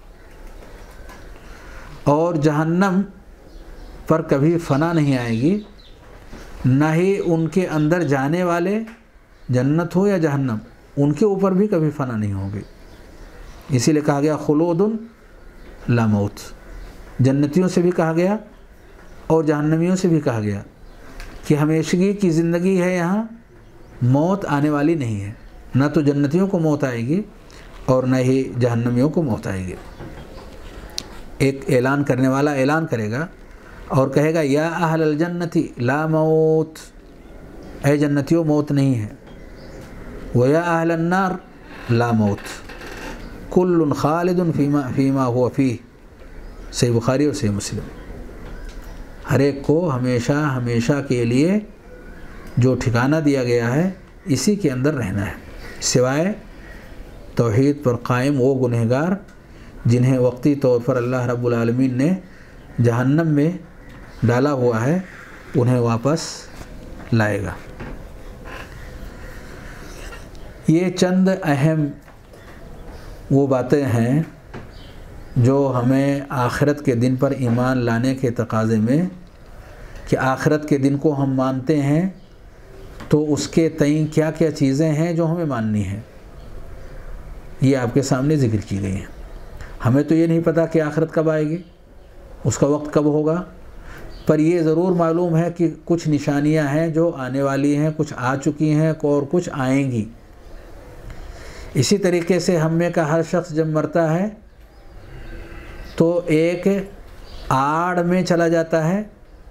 اور جہنم پر کبھی فنا نہیں آئے گی، نہ ہی ان کے اندر جانے والے جنت ہو یا جہنم ان کے اوپر بھی کبھی فنا نہیں ہوں گے. اسی لیے کہا گیا خلود لا موت. جنتیوں سے بھی کہا گیا اور جہنمیوں سے بھی کہا گیا کہ ہمیشگی کی زندگی ہے، یہاں موت آنے والی نہیں ہے. نہ تو جنتیوں کو موت آئے گی اور نہ ہی جہنمیوں کو موت آئے گی. ایک اعلان کرنے والا اعلان کرے گا اور کہے گا یا اہل الجنتی لا موت، اے جنتیوں موت نہیں ہے. ویا اہل النار لا موت، کل خالد فیما فیما ہوا فیہ. صحیح بخاری اور صحیح مسلم. ہر ایک کو ہمیشہ ہمیشہ کے لیے جو ٹھکانہ دیا گیا ہے اسی کے اندر رہنا ہے، سوائے توحید پر قائم وہ گنہگار جنہیں وقتی طور پر اللہ رب العالمین نے جہنم میں ڈالا ہوا ہے، انہیں واپس لائے گا. یہ چند اہم وہ باتیں ہیں جو ہمیں آخرت کے دن پر ایمان لانے کے تقاضے میں، کہ آخرت کے دن کو ہم مانتے ہیں تو اس کے تئیں کیا کیا چیزیں ہیں جو ہمیں ماننی ہیں، یہ آپ کے سامنے ذکر کی گئی ہیں. ہمیں تو یہ نہیں پتہ کہ آخرت کب آئے گی، اس کا وقت کب ہوگا، پر یہ ضرور معلوم ہے کہ کچھ نشانیاں ہیں جو آنے والی ہیں، کچھ آ چکی ہیں اور کچھ آئیں گی. اسی طریقے سے ہم میں کا ہر شخص جب مرتا ہے تو ایک آڑ میں چلا جاتا ہے،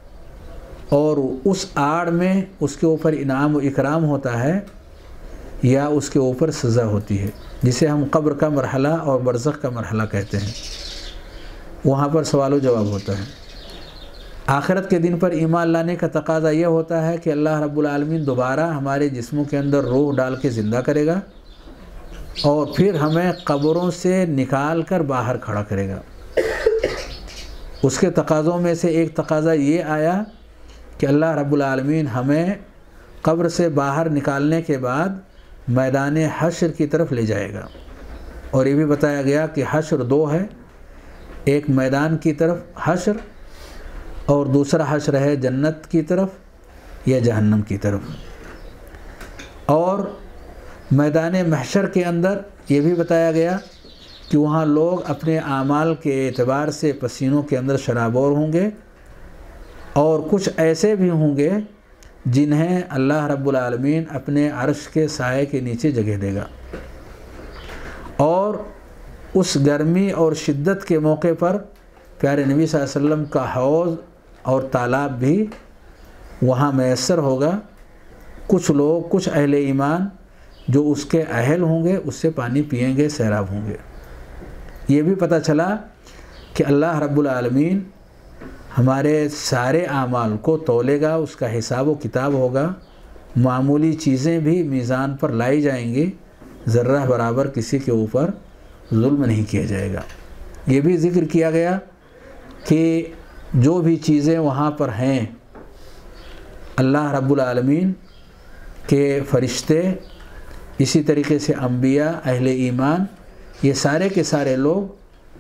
اور اس آڑ میں اس کے اوپر انعام و اکرام ہوتا ہے یا اس کے اوپر سزا ہوتی ہے، جسے ہم قبر کا مرحلہ اور برزخ کا مرحلہ کہتے ہیں. وہاں پر سوال و جواب ہوتا ہے. آخرت کے دن پر ایمان لانے کا تقاضا یہ ہوتا ہے کہ اللہ رب العالمین دوبارہ ہمارے جسموں کے اندر روح ڈال کے زندہ کرے گا اور پھر ہمیں قبروں سے نکال کر باہر کھڑا کرے گا. اس کے تقاضوں میں سے ایک تقاضا یہ آیا کہ اللہ رب العالمین ہمیں قبر سے باہر نکالنے کے بعد میدان حشر کی طرف لے جائے گا. اور یہ بھی بتایا گیا کہ حشر دو ہے، ایک میدان کی طرف حشر اور دوسرا حشر ہے جنت کی طرف یا جہنم کی طرف. اور میدان محشر کے اندر یہ بھی بتایا گیا کہ وہاں لوگ اپنے اعمال کے اعتبار سے پسینوں کے اندر شرابور ہوں گے، اور کچھ ایسے بھی ہوں گے جنہیں اللہ رب العالمین اپنے عرش کے سائے کے نیچے جگہ دے گا. اور اس گرمی اور شدت کے موقع پر پیارے نبی صلی اللہ علیہ وسلم کا حوض اور تالاب بھی وہاں میسر ہوگا. کچھ لوگ، کچھ اہل ایمان جو اس کے اہل ہوں گے اس سے پانی پئیں گے، سیراب ہوں گے. یہ بھی پتہ چلا کہ اللہ رب العالمین ہمارے سارے اعمال کو تولے گا، اس کا حساب و کتاب ہوگا. معمولی چیزیں بھی میزان پر لائی جائیں گی، ذرہ برابر کسی کے اوپر ظلم نہیں کیا جائے گا. یہ بھی ذکر کیا گیا کہ جو بھی چیزیں وہاں پر ہیں، اللہ رب العالمین کے فرشتے، اسی طریقے سے انبیاء، اہل ایمان، یہ سارے کے سارے لوگ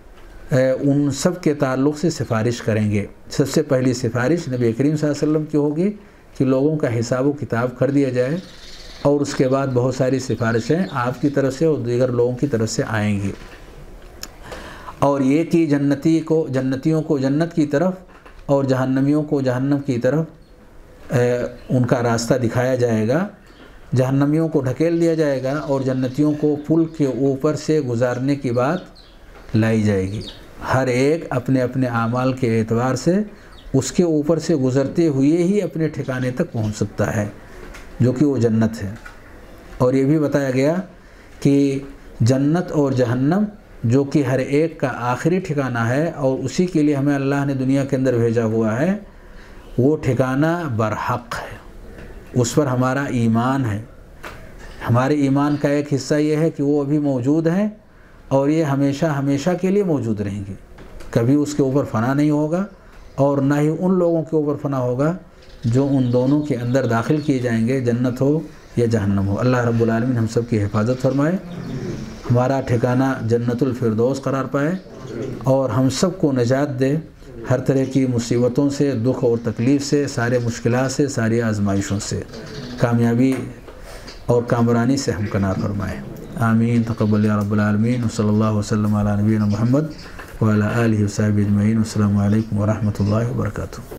ان سب کے تعلق سے سفارش کریں گے. سب سے پہلی سفارش نبی کریم صلی اللہ علیہ وسلم کی ہوگی کہ لوگوں کا حساب و کتاب کر دیا جائے، اور اس کے بعد بہت ساری سفارشیں آپ کی طرف سے اور دیگر لوگوں کی طرف سے آئیں گی. اور یہ کہ جنتی کو جنتیوں کو جنت کی طرف اور جہنمیوں کو جہنم کی طرف ان کا راستہ دکھایا جائے گا، جہنمیوں کو ڈھکیل دیا جائے گا اور جنتیوں کو پل کے اوپر سے گزارنے کی بات لائی جائے گی۔ ہر ایک اپنے اپنے اعمال کے اعتبار سے اس کے اوپر سے گزرتے ہوئے ہی اپنے ٹھکانے تک پہنچ سکتا ہے، جو کہ وہ جنت ہے۔ اور یہ بھی بتایا گیا کہ جنت اور جہنم جو کہ ہر ایک کا آخری ٹھکانہ ہے اور اسی کے لیے ہمیں اللہ نے دنیا کے اندر بھیجا ہوا ہے، وہ ٹھکانہ برحق ہے، اس پر ہمارا ایمان ہے۔ ہمارے ایمان کا ایک حصہ یہ ہے کہ وہ ابھی موجود ہیں اور یہ ہمیشہ ہمیشہ کے لیے موجود رہیں گے، کبھی اس کے اوپر فنا نہیں ہوگا اور نہ ہی ان لوگوں کے اوپر فنا ہوگا جو ان دونوں کے اندر داخل کیے جائیں گے، جنت ہو یا جہنم ہو۔ اللہ رب العالمین ہم سب کی حفاظت فرمائے، ہمارا ٹھکانہ جنت الفردوس قرار پائے اور ہم سب کو نجات دے ہر طرح کی مصیبتوں سے، دکھ اور تکلیف سے، سارے مشکلات سے، ساری آزمائشوں سے، کامیابی اور کامرانی سے ہم کنار فرمائے۔ آمین۔ تقبل یا رب العالمین۔ صلی اللہ وسلم علی نبینا محمد وعلی آلہ وصحبہ اجمعین۔ السلام علیکم ورحمۃ اللہ وبرکاتہ۔